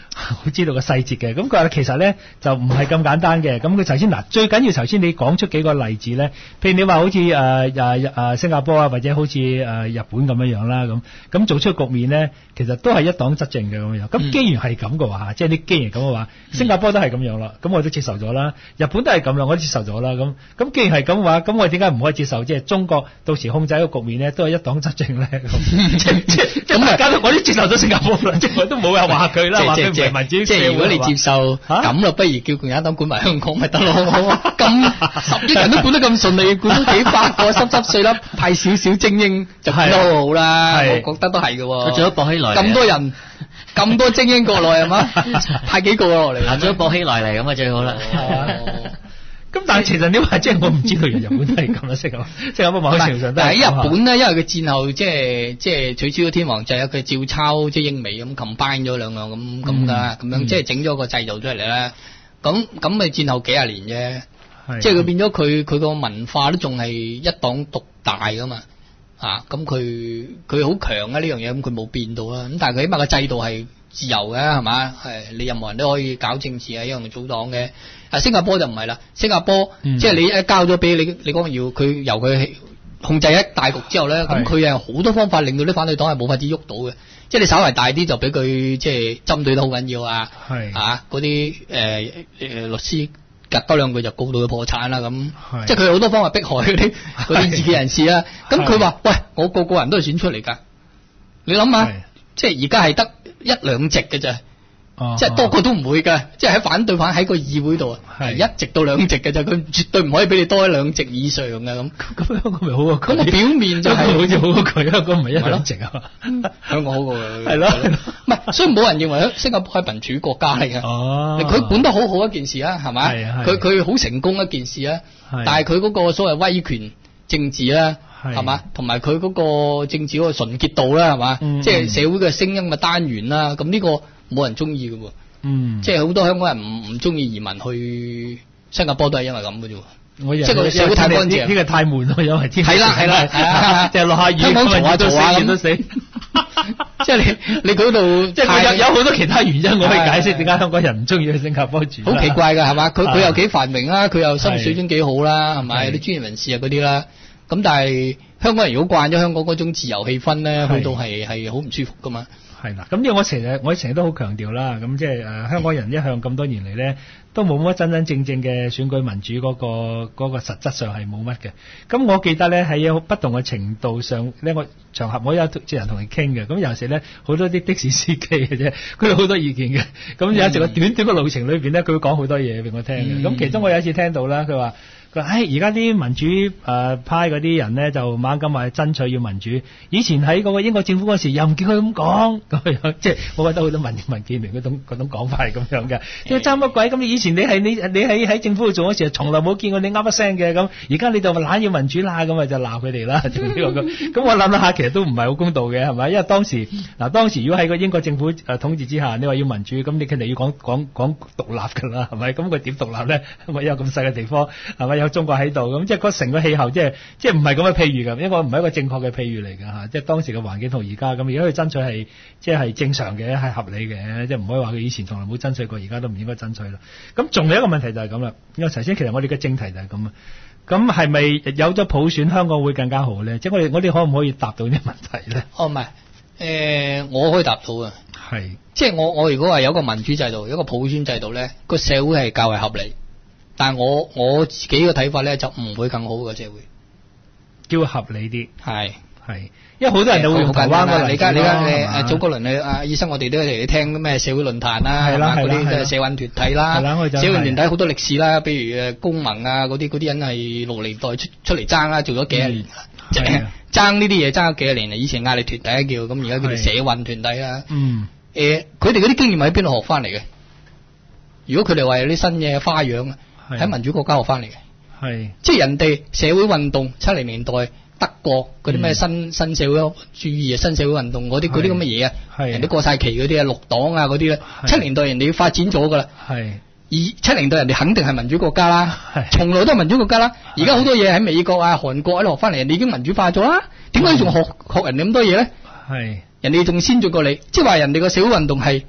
好知道個細節嘅。咁佢話其實咧就唔係咁簡單嘅。咁佢頭先嗱，最緊要頭先你講出幾個例子咧，譬如你話好似誒誒誒新加坡啊，或者好似誒、呃、日本咁樣樣啦，咁咁做出局面咧，其實都係一黨執政嘅咁樣。咁既然係咁嘅話，即係你既然咁嘅話，新加坡都係咁樣啦，咁我都接受咗啦。日本都係咁啦，我都接受咗啦。咁咁既然係咁嘅話，咁我點解唔可以接受即係中國到時控制一個局面咧，都係一黨執政咧？咁即即即大家都我都接受咗新加坡啦，即係我都冇人話佢啦，話佢唔係民主。 即係如果你接受咁咯，不如叫共產黨管埋香港咪得咯？咁十億人都管得咁順利，管到幾百個濕濕碎粒，派少少精英就管得好好啦。我覺得都係嘅。 佢最好薄熙來咁多人，咁多精英過來係嘛？派幾個落嚟？ 最好薄熙來嚟咁啊最好啦。 咁但係其實你話即係我唔知道日本都係咁啦，識啊，即係有冇某程度上都係。 但係喺日本咧，因為佢戰後即係即係取消咗天皇制啊，佢照抄即係英美咁 combine 咗兩樣咁咁噶，咁樣即係整咗個制度出嚟咧。咁咁咪戰後幾廿年啫，即係佢變咗佢佢個文化都仲係一黨獨大噶嘛。啊，咁佢佢好強啊呢樣嘢，咁佢冇變到啦。咁但係佢起碼個制度係自由嘅，係嘛？係你任何人都可以搞政治啊，一樣組黨嘅。啊，新加坡就唔係啦，新加坡、嗯、即係你一交咗俾你，你講要佢由佢控制一大局之後咧，咁佢係好多方法令到啲反對黨係冇法子喐到嘅。即係你稍為大啲就俾佢即係針對得好緊要啊，啊嗰啲誒誒律師夾多兩句就告到佢破產啦咁。即係佢好多方法迫害嗰啲嗰啲異見人士啊。咁佢話：喂，我個個人都係選出嚟㗎，你諗下，即係而家係得一兩席嘅啫。哦、即係多個都唔會㗎，即係喺反對派喺個議會度啊，一席到兩席嘅啫，佢絕對唔可以俾你多一兩席以上嘅咁。咁香港咪好過佢？咁我表面就係、是、好似好過佢，香港唔係一兩席啊嘛。香港好過佢。係咯，唔係，所以冇人認為新加坡係民主國家嚟嘅。哦，佢管得好好一件事啊，係咪？佢佢好成功一件事啊，但係佢嗰個所謂威權政治啦，係嘛，同埋佢嗰個政治嗰個純潔度啦，係嘛，嗯、即係社會嘅聲音嘅單元啦，咁呢個。冇人中意嘅喎，嗯，即係好多香港人唔唔中意移民去新加坡都係因為咁嘅啫，即係個社會太乾淨，呢個太悶咯，因為天係啦係啦係啦，即係落下雨，香港嘈下嘈下咁都死，即係你你嗰度即係有有好多其他原因，我可以解釋點解香港人唔中意去新加坡住，好奇怪㗎係嘛？佢佢又幾繁榮啦，佢又生活水準幾好啦，係咪？啲專業人士啊嗰啲啦，咁但係香港人如果慣咗香港嗰種自由氣氛咧，去到係係好唔舒服㗎嘛。係啦，咁因為我成日我成日都好強調啦，咁即係誒香港人一向咁多年嚟咧，都冇乜真真正正嘅選舉民主嗰、嗰個嗰、嗰個實質上係冇乜嘅。咁我記得咧喺有不同嘅程度上呢個場合，我有啲人同佢傾嘅，咁有時咧好多啲的士司機嘅啫，佢有好多意見嘅。咁有一個短短嘅路程裏邊咧，佢會講好多嘢俾我聽嘅。咁、嗯、其中我有一次聽到啦，佢話。佢話：誒而家啲民主誒、呃、派嗰啲人咧，就猛咁話爭取要民主。以前喺嗰個英國政府嗰時，又唔見佢咁講咁樣，即係我覺得好多民民建聯嗰種嗰種講法係咁樣嘅。你爭乜鬼？咁以前你係你你喺喺政府度做嗰時，從來冇見過你啱一聲嘅咁。而家你就話懶要民主啦，咁咪就鬧佢哋啦。咁我諗諗下，其實都唔係好公道嘅，係咪？因為當時嗱，當時如果喺個英國政府誒統治之下，你話要民主，咁你肯定要講講講獨立㗎啦，係咪？咁佢點獨立咧？我有咁細嘅地方，係咪？有中國喺度，咁即係嗰成個氣候，即係即係唔係咁嘅譬喻㗎，因為唔係一個正確嘅譬喻嚟㗎嚇，即係當時嘅環境同而家咁，而家佢爭取係即係正常嘅，係合理嘅，即係唔可以話佢以前從來冇爭取過，而家都唔應該爭取啦。咁仲有一個問題就係咁啦，因為頭先其實我哋嘅正題就係咁啊，咁係咪有咗普選，香港會更加好咧？即係我哋我哋可唔可以答到呢個問題咧？哦，唔係，誒，我可以答到啊，係，即係我我如果話有個民主制度，有個普選制度咧，個社會係較為合理。但係我我自己嘅睇法咧，就唔會更好嘅社會，叫合理啲。係係，因為好多人都會用台灣嘅例子啦。你而家你誒早嗰輪你阿醫生，我哋都嚟聽咩社會論壇啦，係嘛，嗰啲社運團體啦，社運團體好多歷史啦，譬如誒公民啊嗰啲嗰啲人係六年代出出嚟爭啦，做咗幾廿年，即係爭呢啲嘢爭咗幾廿年啦。以前壓力團體叫，咁而家叫做社運團體啦。嗯。誒，佢哋嗰啲經驗喺邊度學翻嚟嘅？如果佢哋話有啲新嘅花樣啊？喺民主國家學翻嚟嘅，係即係人哋社會運動七零年代德國嗰啲咩新、嗯、新社會主義啊、新社會運動嗰啲嗰啲咁嘅嘢啊，人哋過晒期嗰啲啊、綠黨啊嗰啲咧，七零年代人哋發展咗噶啦，係而七零年代人哋肯定係民主國家啦，從來都係民主國家啦。而家好多嘢喺美國啊、韓國喺度學翻嚟，人哋已經民主化咗啦。點解仲學學人哋咁多嘢咧？係人哋仲先進過你，即係話人哋個社會運動係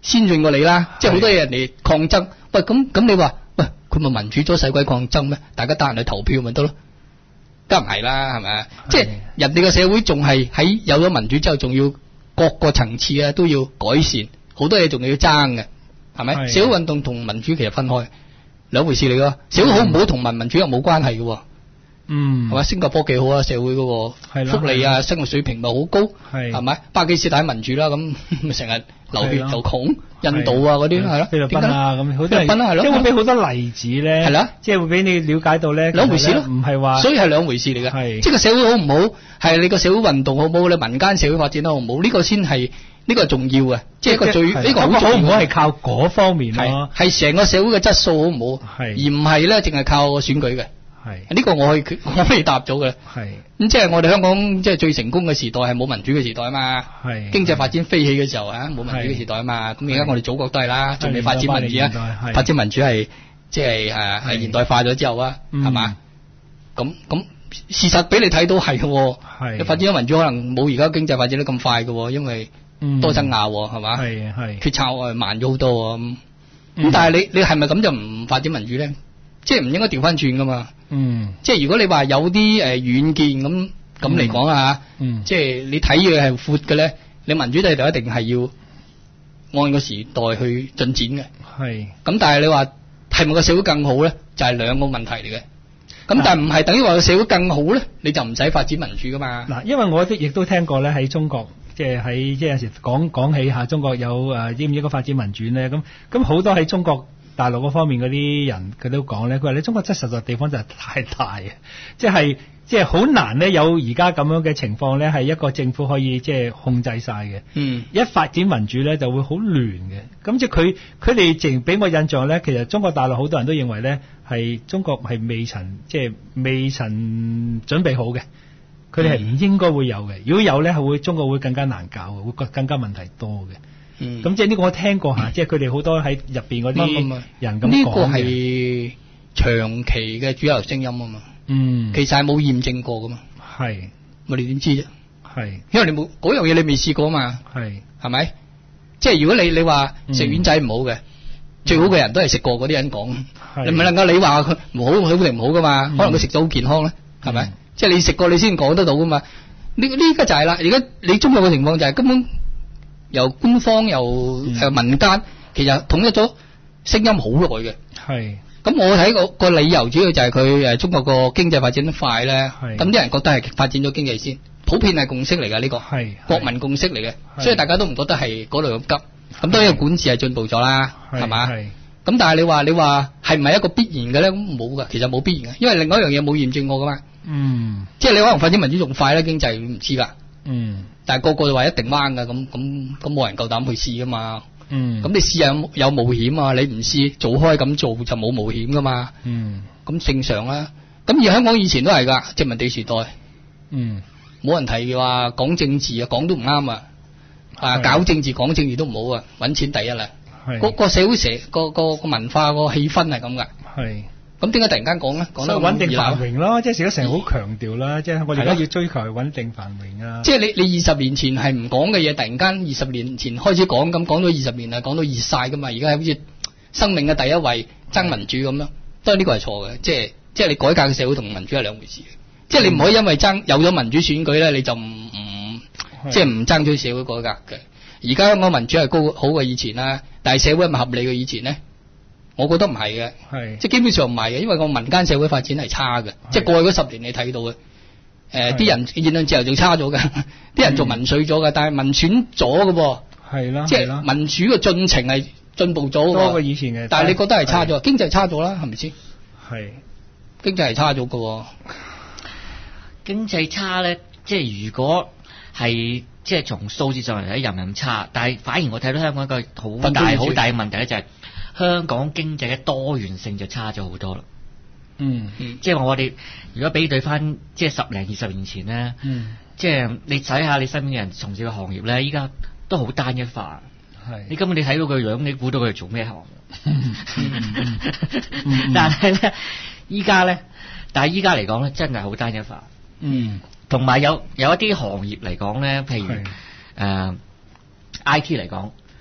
先進過你啦，即係好多嘢人哋抗爭。喂，咁咁你話喂佢咪民主咗使鬼抗爭咩？大家得閒去投票咪得咯，梗唔係啦，係咪啊？即係人哋個社會仲係喺有咗民主之後，仲要各個層次啊都要改善，好多嘢仲要爭嘅，係咪？社會運動同民主其實分開兩回事嚟噶，社會好唔好同民民主又冇關係嘅。嗯，係咪？新加坡幾好啊，社會嗰個福利啊，生活水平咪好高，係咪？巴基斯坦民主啦，咁咪成日流血又窮，印度啊嗰啲係咯， 菲律賓啊咁，好多菲律賓係咯， 即係會俾好多例子咧，係啦，即係會俾你了解到咧， 兩回事咯， 唔係話， 所以係兩回事嚟嘅，係即係個社會好唔好，係你個社會運動好唔好，你民間社會發展得好唔好，呢個先係呢個係重要嘅，即係一個最呢個好重要， 好唔好係靠嗰方面咯， 係成個社會嘅質素好唔好，係而唔係咧淨係靠選舉嘅。係呢個我可以我可以答咗嘅，係咁即係我哋香港即係最成功嘅時代係冇民主嘅時代啊嘛，係經濟發展飛起嘅時候啊冇民主嘅時代啊嘛，咁而家我哋祖國都係啦，仲未發展民主啊，發展民主係即係誒係現代化咗之後啊，係嘛？咁咁事實俾你睇到係嘅，係你發展咗民主可能冇而家經濟發展得咁快嘅，因為多爭拗係嘛，係係決策誒慢咗好多咁，咁但係你你係咪咁就唔發展民主咧？即係唔應該調翻轉噶嘛，嗯，即係如果你話有啲誒遠見咁咁嚟講啊，嗯，即係你睇嘢係闊嘅咧，你民主制度一定係要按個時代去進展嘅，係，咁但係你話係咪個社會更好咧，就係兩個問題嚟嘅，咁但係唔係等於話個社會更好咧，你就唔使發展民主噶嘛， 嗱，因為我亦都聽過咧喺中國，即係喺即係有時講講起下中國有誒應唔應該發展民主咧，咁咁好多喺中國大陸嗰方面嗰啲人佢都講咧，佢話你中國真係實在地方就係太大啊，即係即係好難咧有而家咁樣嘅情況咧，係一個政府可以即係控制晒嘅。嗯，一發展民主咧就會好亂嘅。咁即係佢佢哋淨俾我印象咧，其實中國大陸好多人都認為咧係中國係未曾即係未曾準備好嘅，佢哋係唔應該會有嘅。如果有咧，係會中國會更加難搞嘅，會更加問題多嘅。嗯，咁即係呢個我聽過吓，即係佢哋好多喺入邊嗰啲人咁講嘅。呢個係長期嘅主流聲音啊嘛。嗯，其實係冇驗證過噶嘛。係，我哋點知啫？係，因為你冇嗰樣嘢，你未試過嘛。係，係咪？即係如果你你話食丸仔唔好嘅，最好嘅人都係食過嗰啲人講。你唔係能夠你話佢唔好好定唔好噶嘛？可能佢食咗好健康咧，係咪？即係你食過你先講得到噶嘛？呢呢家就係啦。而家你中國嘅情況就係根本。由官方由誒民間，其實統一咗聲音好耐嘅。係。咁我睇個個理由主要就係佢誒中國個經濟發展得快咧。係。咁啲人覺得係發展咗經濟先，普遍係共識嚟㗎呢個。係。國民共識嚟嘅，所以大家都唔覺得係嗰度咁急。咁當然個管治係進步咗啦，係嘛？係。咁但係你話你話係唔係一個必然嘅咧？咁冇㗎，其實冇必然嘅，因為另外一樣嘢冇驗證過㗎嘛。嗯。即係你可能發展民主仲快咧，經濟唔知㗎。嗯。但係個個就話一定彎噶，咁咁咁冇人夠膽去試噶嘛。嗯。咁你試下有有冒險啊？你唔試做開咁做就冇冒險噶嘛。嗯。咁正常啦。咁而香港以前都係噶，殖民地時代。嗯。冇人提嘅話講政治啊，講都唔啱啊。啊，搞政治講政治都唔好啊，搵錢第一啦。係。個個社會社個個個文化個氣氛係咁噶。係。咁點解突然間講咧？講得穩定繁榮咯，即係時家成日好強調啦，即係我哋而家要追求係穩定繁榮啊！ 即係你你二十年前係唔講嘅嘢，突然間二十年前開始講，咁講咗二十年啊，講到熱晒噶嘛！而家係好似生命嘅第一位爭民主咁樣，當然呢個係錯嘅，即係即係你改革嘅社會同民主係兩回事嘅，即係你唔可以因為爭有咗民主選舉咧，你就唔唔即係唔爭取社會改革嘅。而家香港民主係高好過以前啦，但係社會係咪合理嘅以前咧？我覺得唔係嘅，係即係基本上唔係嘅，因為個民間社會發展係差嘅，即係過去嗰十年你睇到嘅，誒啲人言論自由就差咗嘅，啲人做民粹咗嘅，但係民選咗嘅噃，係啦，即係民主嘅進程係進步咗多過以前嘅， 但係你覺得係差咗，經濟差咗啦，係咪先？ 係經濟係差咗嘅， 經濟差咧，即係如果係即係從數字上嚟睇，任任差，但係反而我睇到香港一個好大好大嘅問題咧，就係香港經濟嘅多元性就差咗好多啦。嗯，即係我哋如果比對翻即係十零二十年前咧，嗯，即係你睇下你身邊嘅人從事嘅行業咧，依家都好單一化。係，你根本你睇到個樣，你估到佢係做咩行？嗯嗯嗯、但係咧，依家咧，但係依家嚟講咧，真係好單一化。嗯，同埋有有一啲行業嚟講咧，譬如誒、呃、I T 嚟講。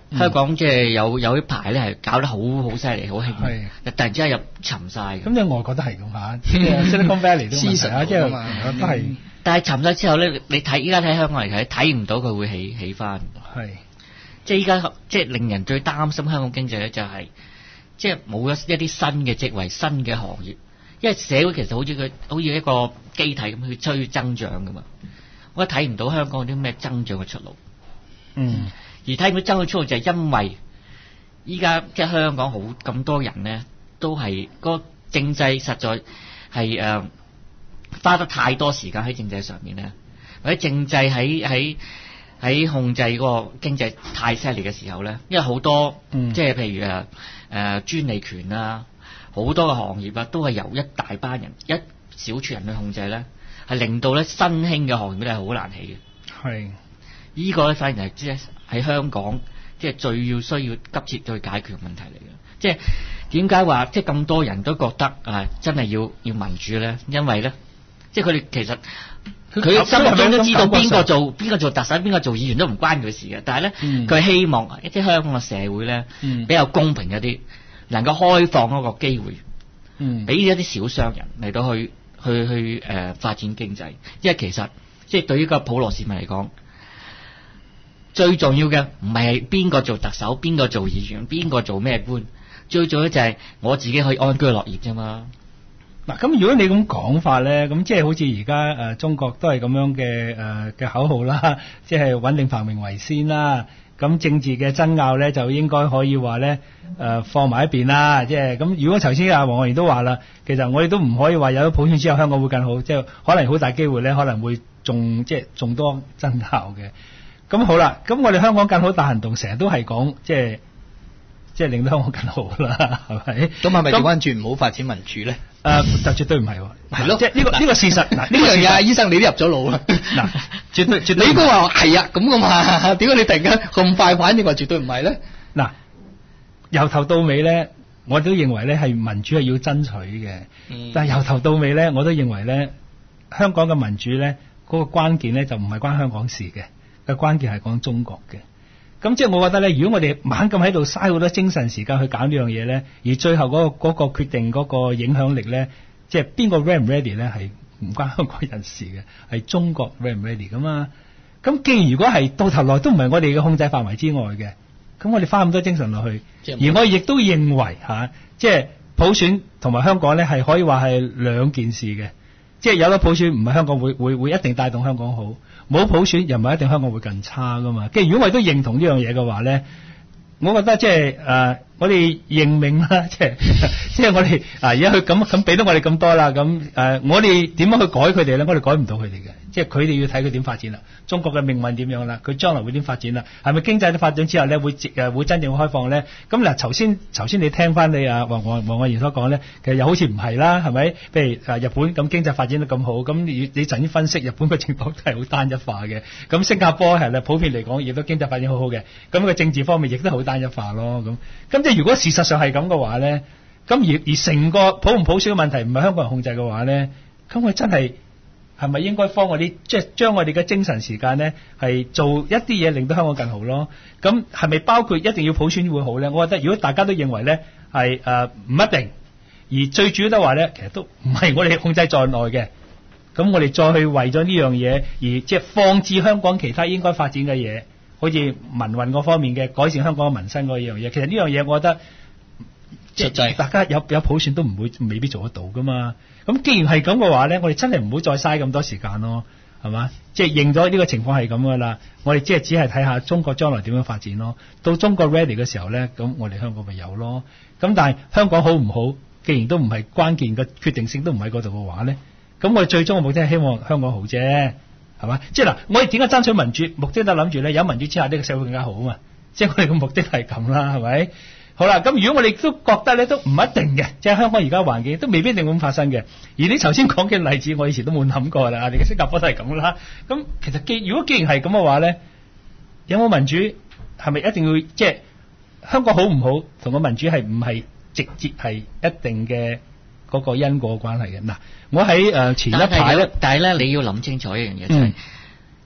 香港即係有有啲排咧係搞得好好犀利，好興，突然之間入沉晒。 咁即係外國都係咁嚇，即係 Silicon Valley 都係啊，即係都係。但係沉咗之後咧，你睇依家睇香港嚟睇，睇唔到佢會起起翻。 係， 即係依家即係令人最擔心香港經濟咧，就係即係冇咗一啲新嘅職位、新嘅行業。因為社會其實好似佢好似一個機體咁去追增長噶嘛，我睇唔到香港有啲咩增長嘅出路。 嗯， 而睇唔到增長嘅出路就係因為依家即係香港好咁多人咧，都係個政制實在係誒、呃、花得太多時間喺政制上面咧，或者政制喺喺喺控制嗰個經濟太犀利嘅時候咧，因為好多、嗯、即係譬如誒誒、呃、專利權啊。好多嘅行業啊，都係由一大班人、一小撮人去控制咧，係令到咧新興嘅行業咧係好難起嘅。 係， 依個咧反而係即係喺香港即係最要需要急切去解決嘅問題嚟嘅。即係點解話即係咁多人都覺得啊，真係要要民主咧？因為咧，即係佢哋其實佢心目中都知道邊個做邊個做特首、邊個做議員都唔關佢事嘅。但係咧，佢、嗯、希望即係香港嘅社會咧、嗯、比較公平一啲。能夠開放嗰個機會，嗯，俾一啲小商人嚟到去去去誒、呃、發展經濟，因為其實即係對於個普羅市民嚟講，最重要嘅唔係邊個做特首、邊個做議員、邊個做咩官，最重要就係我自己可以安居樂業啫嘛。 嗱，咁如果你咁講法咧，咁即係好似而家誒中國都係咁樣嘅誒嘅口號啦，即係穩定繁榮為先啦。咁政治嘅爭拗咧，就應該可以話咧，誒、呃、放埋一邊啦。即係咁，如果頭先阿黃國賢都話啦，其實我哋都唔可以話有咗普選之後香港會更好，即係可能好大機會咧，可能會仲即係仲多爭拗嘅。咁好啦，咁我哋香港更好大行動成日都係講，即係即係令到香港更好啦，係咪？ 咁係咪調翻轉唔好發展民主咧？ 誒、呃，就絕對唔係喎，係咯，即係呢個呢個事實。嗱，呢樣嘢，醫生你都入咗腦啦。嗱，絕對絕對，你應該話係啊，咁噶嘛？點解你突然間咁快反應話絕對唔係咧？嗱，由頭到尾咧，我都認為咧係民主係要爭取嘅。嗯。但係由頭到尾咧，我都認為咧，香港嘅民主咧，嗰、嗰個關鍵咧就唔係關香港事嘅，個關鍵係講中國嘅。咁即係我覺得咧，如果我哋猛咁喺度嘥好多精神時間去搞呢樣嘢咧，而最後嗰、嗰個嗰、嗰個決定嗰個影響力咧，即係邊個 ready 唔 ready 咧，係唔關香港人事嘅，係中國 ready 唔 ready 噶嘛。咁既然如果係到頭來都唔係我哋嘅控制範圍之外嘅，咁我哋花咁多精神落去，而我亦都認為吓、啊，即係普選同埋香港咧係可以話係兩件事嘅，即係有咗普選唔係香港會會會一定帶動香港好。冇普選又唔係一定香港會更差噶嘛？既然如果我哋都認同呢樣嘢嘅話咧，我覺得即係誒，我哋認命啦，即係即係我哋啊而家佢咁咁俾到我哋咁多啦，咁誒、呃、我哋點樣去改佢哋咧？我哋改唔到佢哋嘅，即係佢哋要睇佢點發展啦。中國嘅命運點樣啦？佢將來會點發展啦？係咪經濟都發展之後咧會誒會真正開放咧？咁嗱，頭先頭先你聽翻你啊黃黃黃國賢所講咧，其實又好似唔係啦，係咪？譬如誒日本咁經濟發展得咁好，咁你你陣先分析日本嘅情況都係好單一化嘅。咁新加坡係啦，普遍嚟講亦都經濟發展好好嘅，咁佢政治方面亦都好單一化咯。咁咁即係如果事實上係咁嘅話咧，咁而而成個普唔普選嘅問題唔係香港人控制嘅話咧，咁我真係係咪應該幫我哋即係將我哋嘅精神時間咧係做一啲嘢令到香港更好咯？咁係咪包括一定要普選會好咧？我覺得如果大家都認為咧係誒唔一定，而最主要都話咧，其實都唔係我哋控制在內嘅，咁我哋再去為咗呢樣嘢而即係放置香港其他應該發展嘅嘢，好似民運嗰方面嘅改善香港嘅民生嗰樣嘢，其實呢樣嘢我覺得實際大家有有普選都唔會未必做得到噶嘛。咁既然係咁嘅話咧，我哋真係唔好再嘥咁多時間咯，係嘛？即係認咗呢個情況係咁噶啦，我哋即係只係睇下中國將來點樣發展咯。到中國 ready 嘅時候咧，咁我哋香港咪有咯。咁但係香港好唔好，既然都唔係關鍵嘅決定性都唔喺嗰度嘅話咧，咁我哋最終嘅目的係希望香港好啫。係嘛？即係嗱，我哋點解爭取民主？目的都諗住咧，有民主之下呢個社會更加好啊嘛！即係我哋嘅目的係咁啦，係咪？好啦，咁如果我哋都覺得咧，都唔一定嘅，即係香港而家環境都未必一定咁發生嘅。而你頭先講嘅例子，我以前都冇諗過啦。你嘅新加坡都係咁啦。咁其實既如果既然係咁嘅話咧，有冇民主係咪一定要即係香港好唔好同個民主係唔係直接係一定嘅嗰個因果關係嘅？嗱，我喺誒前一排咧， 但係咧你要諗清楚一樣嘢，就係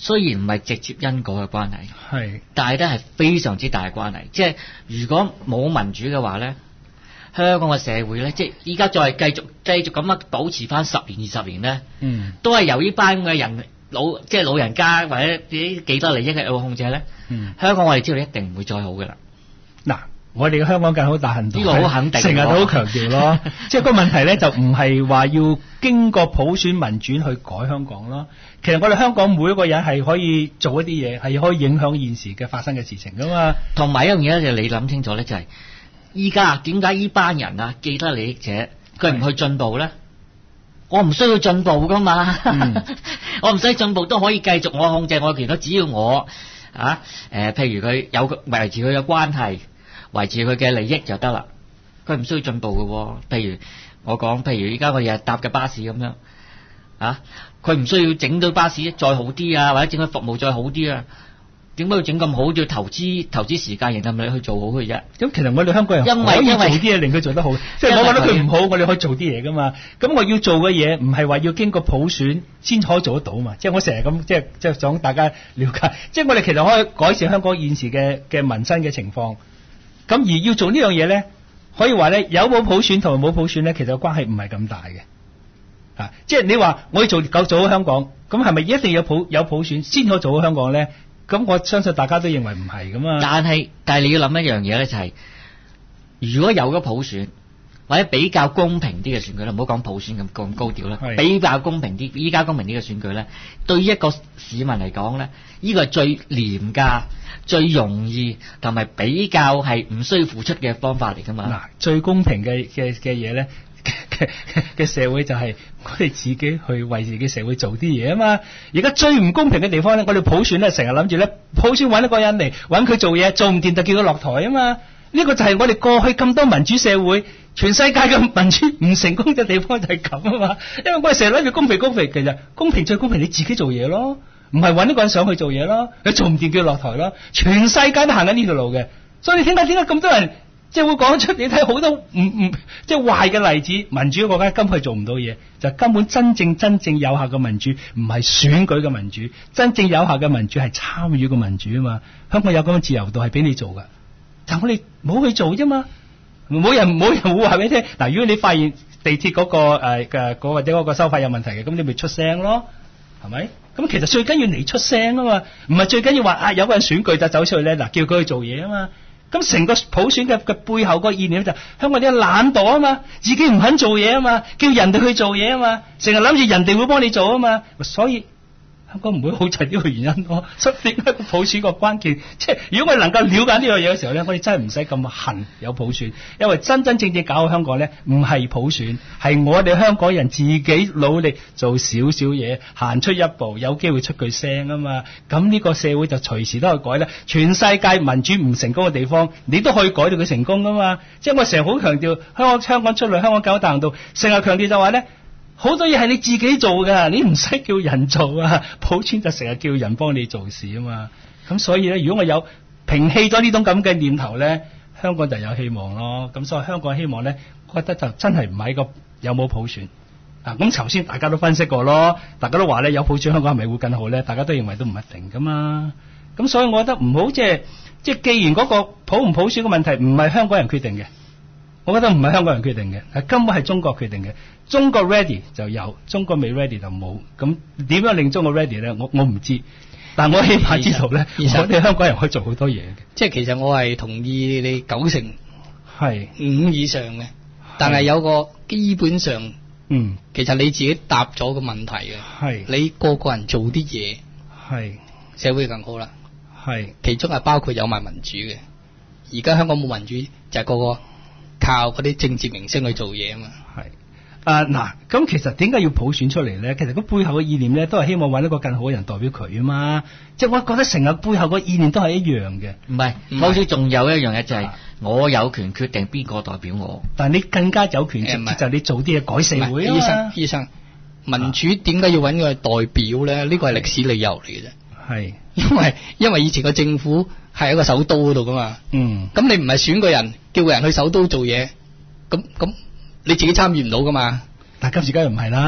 雖然唔係直接因果嘅關係， 係， 但係都係非常之大嘅關係。即係如果冇民主嘅話咧，香港嘅社會咧，即係依家再繼續繼續咁樣保持翻十年二十年咧， 嗯， 都係由呢班嘅人老即係老人家或者啲既得利益嘅控制咧， 嗯，香港我哋知道一定唔會再好嘅啦。 嗱。我哋嘅香港更好大行動， 呢個好肯定， 成日都好強調咯。即係個問題咧，就唔係話要經過普選民主去改香港咯。其實我哋香港每一個人係可以做一啲嘢，係可以影響現時嘅發生嘅事情噶嘛。 同埋一樣嘢咧，就你諗清楚咧，就係依家點解呢班人啊，既得利益者，佢唔去進步咧？我唔需要進步噶嘛，嗯、我唔使進步都可以繼續我控制我嘅權力，只要我啊誒、呃，譬如佢有維持佢嘅關係。維持佢嘅利益就得啦，佢唔需要進步嘅喎。譬如我講，譬如依家我日日搭嘅巴士咁樣，啊，佢唔需要整到巴士再好啲啊，或者整佢服務再好啲啊。點解要整咁好？要投資投資時間，然後咪去做好佢啫。咁其實我哋香港人因為可以做啲嘢令佢做得好，即係我覺得佢唔好，我哋可以做啲嘢噶嘛。咁我要做嘅嘢唔係話要經過普選先可以做得到嘛。即係我成日咁，即係即係想大家了解，即係我哋其實可以改善香港現時嘅嘅民生嘅情況。咁而要做呢樣嘢咧，可以話咧有冇普選同埋冇普選咧，其實個關係唔係咁大嘅，啊，即係你話我要做夠做好香港，咁係咪一定要普有普選先可以做好香港咧？咁我相信大家都認為唔係噶嘛。但係但係你要諗一樣嘢咧，就係如果有咗普選或者比較公平啲嘅選舉咧，唔好講普選咁咁高調啦，比較公平啲，依家公平啲嘅選舉咧，對於一個市民嚟講咧，呢個係最廉價、最容易同埋比較係唔需要付出嘅方法嚟噶嘛。嗱，最公平嘅嘅嘅嘢咧嘅嘅社會就係我哋自己去為自己社會做啲嘢啊嘛。而家最唔公平嘅地方咧，我哋普選咧成日諗住咧，普選揾一個人嚟揾佢做嘢，做唔掂就叫佢落台啊嘛。呢個就係我哋過去咁多民主社會，全世界嘅民主唔成功嘅地方就係咁啊嘛。因為我哋成日諗住公平公平，其實公平最公平你自己做嘢咯，唔係揾一個人上去做嘢咯，你做唔掂叫落台咯。全世界都行緊呢條路嘅，所以你點解點解咁多人即係會講出？你睇好多唔唔即係壞嘅例子，民主嘅國家根本係做唔到嘢，就根本真正真正有效嘅民主唔係選舉嘅民主，真正有效嘅民主係參與嘅民主啊嘛。香港有咁嘅自由度係俾你做噶。但我哋冇去做啫嘛，冇人冇人會話俾你聽。嗱，如果你發現地鐵嗰、嗰個誒嘅嗰或者嗰個收費有問題嘅，咁你咪出聲咯，係咪？咁其實最緊要你出聲啊嘛，唔係最緊要話啊有個人選舉就走出去咧，嗱叫佢去做嘢啊嘛。咁成個普選嘅嘅背後個意念就係香港啲懶惰啊嘛，自己唔肯做嘢啊嘛，叫人哋去做嘢啊嘛，成日諗住人哋會幫你做啊嘛，所以。香港唔會好就係呢個原因咯，所以點解普選個關鍵，即係如果我哋能夠了解呢樣嘢嘅時候咧，我哋真係唔使咁恨有普選，因為真真正正搞好香港咧，唔係普選，係我哋香港人自己努力做少少嘢，行出一步，有機會出句聲啊嘛，咁呢個社會就隨時都可以改咧。全世界民主唔成功嘅地方，你都可以改到佢成功噶嘛。即係我成日好強調香港香港出嚟，香港搞大行動，成日強調就話咧。好多嘢係你自己做噶，你唔使叫人做啊！普選就成日叫人幫你做事啊嘛。咁所以咧，如果我有摒棄咗呢種咁嘅念頭咧，香港就有希望咯。咁所以香港希望咧，覺得就真係唔係一個有冇普選啊。咁頭先大家都分析過咯，大家都話咧有普選香港係咪會更好咧？大家都認為都唔一定噶嘛。咁所以我覺得唔好即係即係，既然嗰個普唔普選嘅問題唔係香港人決定嘅。我覺得唔係香港人決定嘅，係根本係中國決定嘅。中國 ready 就有，中國未 ready 就冇。咁點樣令中國 ready 咧？我我唔知，但我起碼知道咧，我哋香港人可以做好多嘢嘅。即係其實我係同意你九成係五以上嘅，但係有個基本上，嗯，其實你自己答咗個問題嘅，係你個個人做啲嘢，係社會更好啦，係其中係包括有埋民主嘅。而家香港冇民主，就係個個。靠嗰啲政治明星去做嘢啊嘛，係啊嗱，咁其實點解要普選出嚟咧？其實個背後嘅意念咧，都係希望揾一個更好嘅人代表佢啊嘛。即係我覺得成日背後個意念都係一樣嘅。唔係，好似仲有一樣嘢就係、是、我有權決定邊個代表我。但係你更加有權直接就係你做啲嘢改社會啊嘛。醫生，醫生，民主點解要揾個代表咧？呢個係歷史理由嚟嘅啫。係，因為因為以前個政府係喺個首都嗰度噶嘛。嗯。咁你唔係選個人，叫個人去首都做嘢，咁咁你自己參與唔到噶嘛？但係今時今日唔係啦，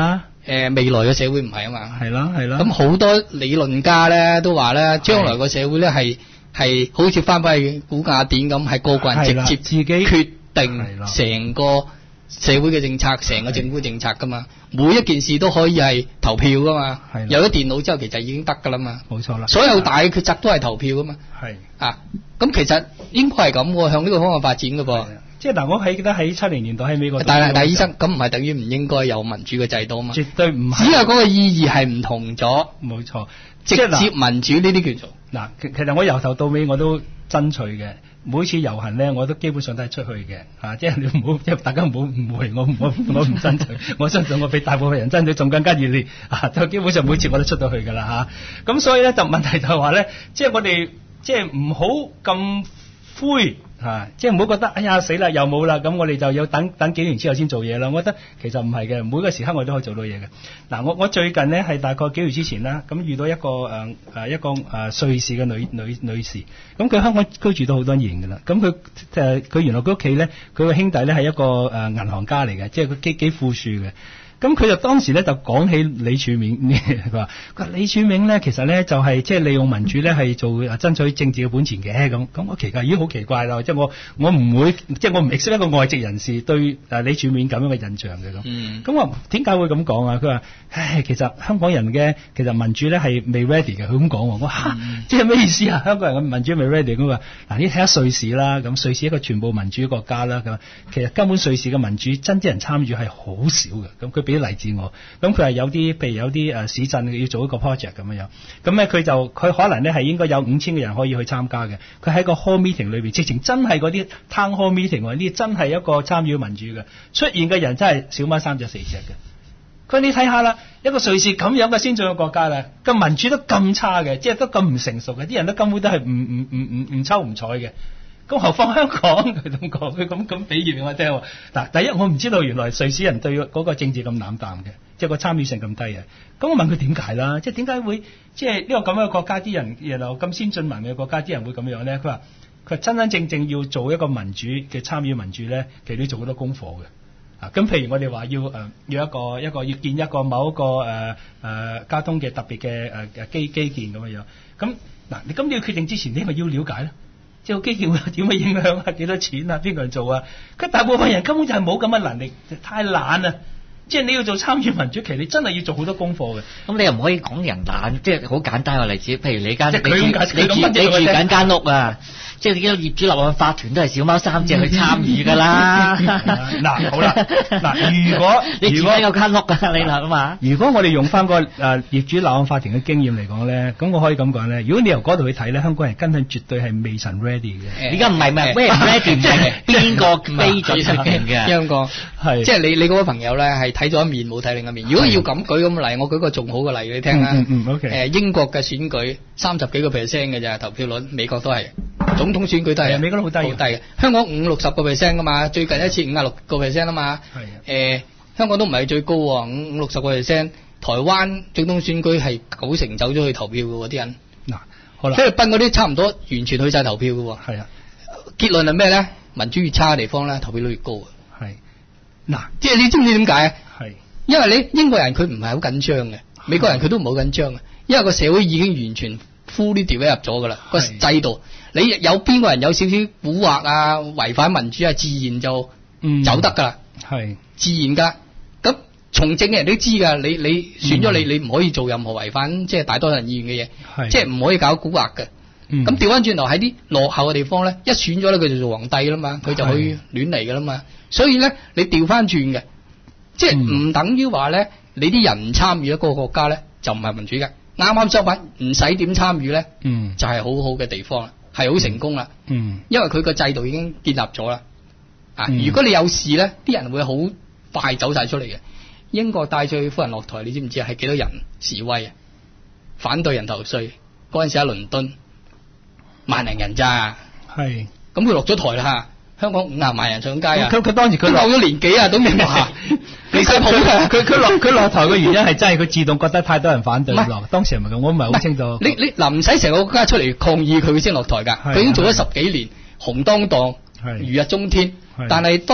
誒未來嘅社會唔係啊嘛。 係啦係啦。 咁好多理論家咧都話咧，將來個社會咧係係好似翻返去古雅典咁，係個個人直接自己決定成個社會嘅政策，成個政府政策噶嘛。每一件事都可以係投票噶嘛。有咗電腦之後，其實已經得噶啦嘛。 冇錯啦。 所有大嘅決策都係投票噶嘛。 係啊，咁其實應該係咁喎，向呢個方向發展噶噃。 即係嗱，我係記得喺七零年代喺美國。 但係但係醫生，咁唔係等於唔應該有民主嘅制度嘛？ 絕對唔係。 只係嗰個意義係唔同咗。 冇錯， 直接民主呢啲叫做。 嗱，其其實我由頭到尾我都爭取嘅，每次遊行咧我都基本上都係出去嘅，嚇，即係你唔好，即係大家唔好誤會，我我我唔爭取，我相信我比大部分人爭取仲更加熱烈，啊，就基本上每次我都出到去㗎啦嚇。咁所以咧就問題就係話咧，即係我哋即係唔好咁灰。啊！即係唔好覺得，哎呀死啦，又冇啦，咁我哋就要等等幾年之後先做嘢啦。我覺得其實唔係嘅，每個時刻我都可以做到嘢嘅。嗱、啊，我我最近呢係大概幾月之前啦，咁遇到一個誒誒、呃、一個誒、呃、瑞士嘅女女女士，咁佢香港居住咗好多年㗎啦。咁佢誒佢原來佢屋企咧，佢個兄弟咧係一個誒、呃、銀行家嚟嘅，即係佢幾幾富庶嘅。咁佢就當時咧就講起李柱銘，佢話：佢話李柱銘咧其實咧就係即係利用民主咧係做爭取政治嘅本錢嘅咁。咁我奇怪，已經好奇怪啦！即係我我唔會，即係我唔 expect 一個外籍人士對誒李柱銘咁樣嘅印象嘅咁。嗯。咁我點解會咁講啊？佢話：唉，其實香港人嘅其實民主咧係未 ready 嘅。佢咁講喎，我嚇，即係咩意思啊？香港人嘅民主未 ready 咁話。嗱，你睇下瑞士啦，咁瑞士一個全部民主國家啦，咁其實根本瑞士嘅民主真啲人參與係好少嘅。咁佢俾啲例子我，咁佢係有啲，譬如有啲誒市鎮要做一個 project 咁樣樣，咁咧佢就佢可能咧係應該有五千個人可以去參加嘅，佢喺個 hall meeting 裏邊，直情真係嗰啲 town hall meeting 喎，呢啲真係一個參與民主嘅，出現嘅人真係少乜三隻四隻嘅。佢你睇下啦，一個瑞士咁樣嘅先進嘅國家啦，個民主都咁差嘅，即係都咁唔成熟嘅，啲人都根本都係唔唔唔唔唔抽唔睬嘅。咁何況香港，佢咁講，佢咁咁比喻俾我聽喎。嗱，第一我唔知道原來瑞士人對嗰個政治咁冷淡嘅，即係個參與性咁低嘅。咁我問佢點解啦？即係點解會即係呢個咁樣嘅國家啲人，然後咁先進民嘅國家啲人會咁樣咧？佢話佢真真正正要做一個民主嘅參與民主咧，其實都要做好多功課嘅。啊，咁譬如我哋話要誒、呃、要一個一個要建一個某一個誒誒、呃呃、交通嘅特別嘅誒誒基基建咁樣樣。咁嗱，你咁你要決定之前，呢個要了解咧。即係基建會有點嘅影響啊？幾多錢啊？邊個人做啊？佢大部分人根本就係冇咁嘅能力，太懶啦。即係你要做參與民主，其實你真係要做好多功課嘅。咁你又唔可以講人懶，即係好簡單嘅例子。譬如你間， 即係佢咁解， 你住你住緊間屋啊，即係啲業主立案法團都係小貓三隻去參與㗎啦。 嗱好啦，嗱如果你住緊有間屋啊，你諗嘛？ 如果我哋用翻個誒業主立案法團嘅經驗嚟講咧，咁我可以咁講咧。如果你由嗰度去睇咧，香港人根本絕對係未曾 ready 嘅。 而家唔係咩 ready 唔係邊個標準出現嘅？ 香港係即係你你嗰位朋友咧係。睇咗一面冇睇另一面。如果要咁舉咁例，我舉個仲好嘅例你聽啦。 嗯嗯 okay. 誒英國嘅選舉三十幾個 percent 嘅咋投票率，美國都係總統選舉都係。 美國都好低。 好低嘅。香港五六十個 percent 噶嘛，最近一次五十六個 percent 啊嘛。係。誒香港都唔係最高喎，五五六十個 percent。台灣總統選舉係九成走咗去投票嘅喎啲人。嗱，好啦。菲律賓嗰啲差唔多完全去晒投票嘅喎。係啊。結論係咩咧？民主越差嘅地方咧，投票率越高啊。係。嗱，即係你知唔知點解啊？係，因為你英國人佢唔係好緊張嘅，美國人佢都唔好緊張嘅，因為個社會已經完全 fully develop 咗噶啦，個制度，你有邊個人有少少蠱惑啊、違反民主啊，自然就走得噶啦，係、嗯，自然噶。咁從政嘅人都知噶，你你選咗你，嗯、你唔可以做任何違反即係大多數人意願嘅嘢，即係唔可以搞蠱惑嘅。咁調翻轉頭喺啲落後嘅地方咧，一選咗咧佢就做皇帝啦嘛，佢就可以亂嚟噶啦嘛。所以咧，你調翻轉嘅，即係唔等於話咧，你啲人唔參與一個國家咧，就唔係民主嘅。啱啱相反，唔使點參與咧，嗯，就係好好嘅地方啦，係好成功啦，嗯，因為佢個制度已經建立咗啦。啊，如果你有事咧，啲人會好快走晒出嚟嘅。英國戴翠夫人落台，你知唔知啊？係幾多人示威啊？反對人頭稅嗰陣時喺倫敦。萬零人咋？係，咁佢落咗台啦嚇，香港五廿萬人上街啊！佢佢當時佢落咗年幾啊？都未話，你識捧佢佢佢落佢落台嘅原因係真係佢自動覺得太多人反對落。當時係咪咁？我唔係好清楚。你你嗱唔使成個國家出嚟抗議佢先落台㗎，佢已經做咗十幾年，紅當當，如日中天。但係當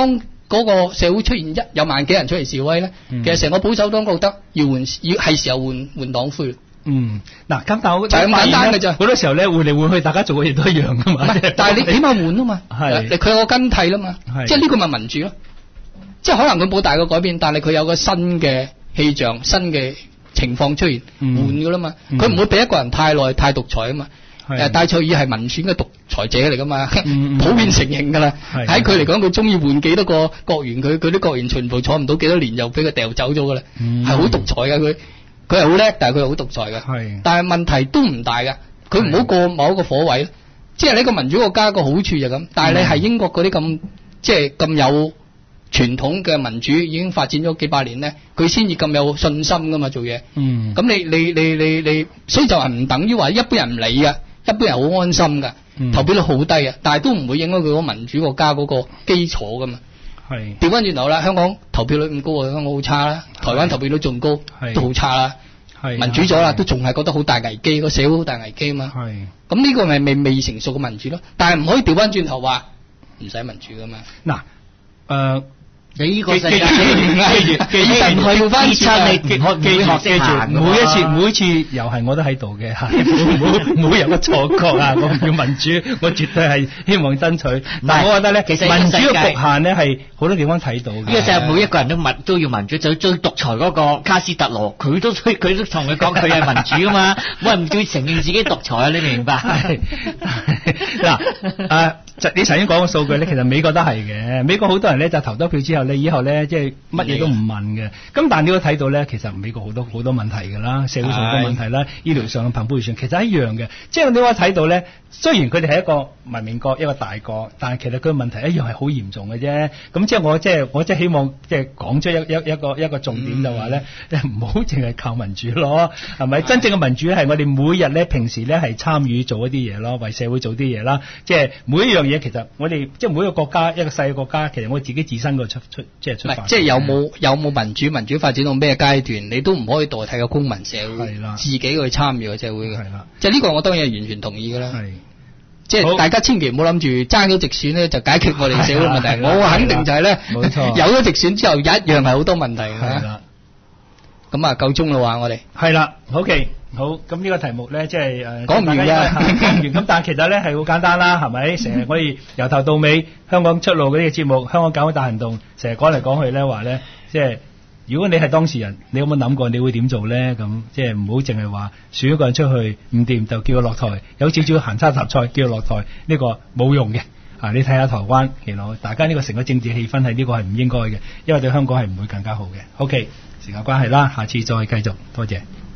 嗰個社會出現一有萬幾人出嚟示威咧，嗯、其實成個保守黨覺得要換要係時候換換黨魁。 嗯，嗱咁但係就係咁簡單嘅啫。 好多時候咧換嚟換去，大家做嘅嘢都一樣噶嘛。 但係你起碼換啊嘛，係佢有個更替啦嘛，即係呢個咪民主咯。即係可能佢冇大個改變，但係佢有個新嘅氣象、新嘅情況出現，換噶啦嘛。佢唔、嗯、會俾一個人太耐、太獨裁啊嘛。誒，戴塞爾係民選嘅獨裁者嚟噶嘛，嗯、普遍承認噶啦。喺佢嚟講，佢中意換幾多個國員，佢佢啲國員全部坐唔到幾多年，又俾佢掉走咗噶啦，係好獨裁嘅佢。佢係好叻，但係佢係好獨裁嘅。係，但係問題都唔大㗎。佢唔好過某一個火位，即係呢個民主國家個好處就咁。但係你係英國嗰啲咁即係咁有傳統嘅民主，已經發展咗幾百年咧，佢先至咁有信心㗎嘛做嘢。嗯。咁你你你你你，所以就係唔等於話一般人唔理㗎，一般人好安心㗎，嗯、投票率好低㗎，但係都唔會影響佢個民主國家嗰個基礎㗎嘛。係調翻轉頭啦，香港投票率咁高啊，香港好差啦，台灣投票率仲高，都好差啦。係民主咗啦，都仲係覺得好大危機，個社會好大危機啊嘛。係咁呢個咪未未成熟嘅民主咯，但係唔可以調翻轉頭話唔使民主噶嘛。嗱，誒、呃。你呢個世界，記住，記住，調翻轉，你唔可唔會學識行。每一次，每一次又係我都喺度嘅，唔好唔好有個錯覺啊！我唔要民主，我絕對係希望爭取。但係我覺得咧，其實民主嘅局限咧係好多地方睇到嘅。呢個世界每一個人都民都要民主，就最獨裁嗰個卡斯特羅，佢都佢都同佢講佢係民主噶嘛，冇人唔叫承認自己獨裁啊！你明白？嗱，誒。你頭先講個數據咧，其實美國都係嘅。美國好多人咧就投咗票之後咧，以後咧即係乜嘢都唔問嘅。咁但係你都睇到咧，其實美國好多好多問題㗎啦，社會上好多問題啦，醫療上嘅貧富懸殊其實一樣嘅。即係你話睇到咧，雖然佢哋係一個文明國、一個大國，但係其實佢嘅問題一樣係好嚴重嘅啫。咁即係我即係我即係希望即係講出一一一個一個重點就話咧，唔好淨係靠民主咯，係咪？真正嘅民主係我哋每日咧平時咧係參與做一啲嘢咯，為社會做啲嘢啦。即係每一樣嘢其實我哋即係每一個國家一個細嘅國家，其實我哋自己自身個出出即係出發。唔係，即係有冇有冇民主？民主發展到咩階段？你都唔可以代替個公民社會，係啦，自己去參與個社會嘅。係啦，即係呢個我當然係完全同意㗎啦。係，即係大家千祈唔好諗住爭咗直選咧就解決我哋社會問題。我肯定就係咧，冇錯，有咗直選之後一樣係好多問題嘅。係啦，咁啊夠鐘啦話我哋。係啦 ，OK。好，咁呢個題目咧，即係誒講唔完嘅，講唔完。咁但係其實咧係好簡單啦，係咪？成日可以由頭到尾，香港出路嗰啲嘅節目，香港搞嘅大行動，成日講嚟講去咧話咧，即係如果你係當事人，你有冇諗過你會點做咧？咁即係唔好淨係話選一個人出去唔掂就叫佢落台，有少少行差踏錯叫佢落台，呢個冇用嘅。啊，你睇下台灣，其實大家呢個成個政治氣氛係呢個係唔應該嘅，因為對香港係唔會更加好嘅。OK，時間關係啦，下次再繼續，多謝。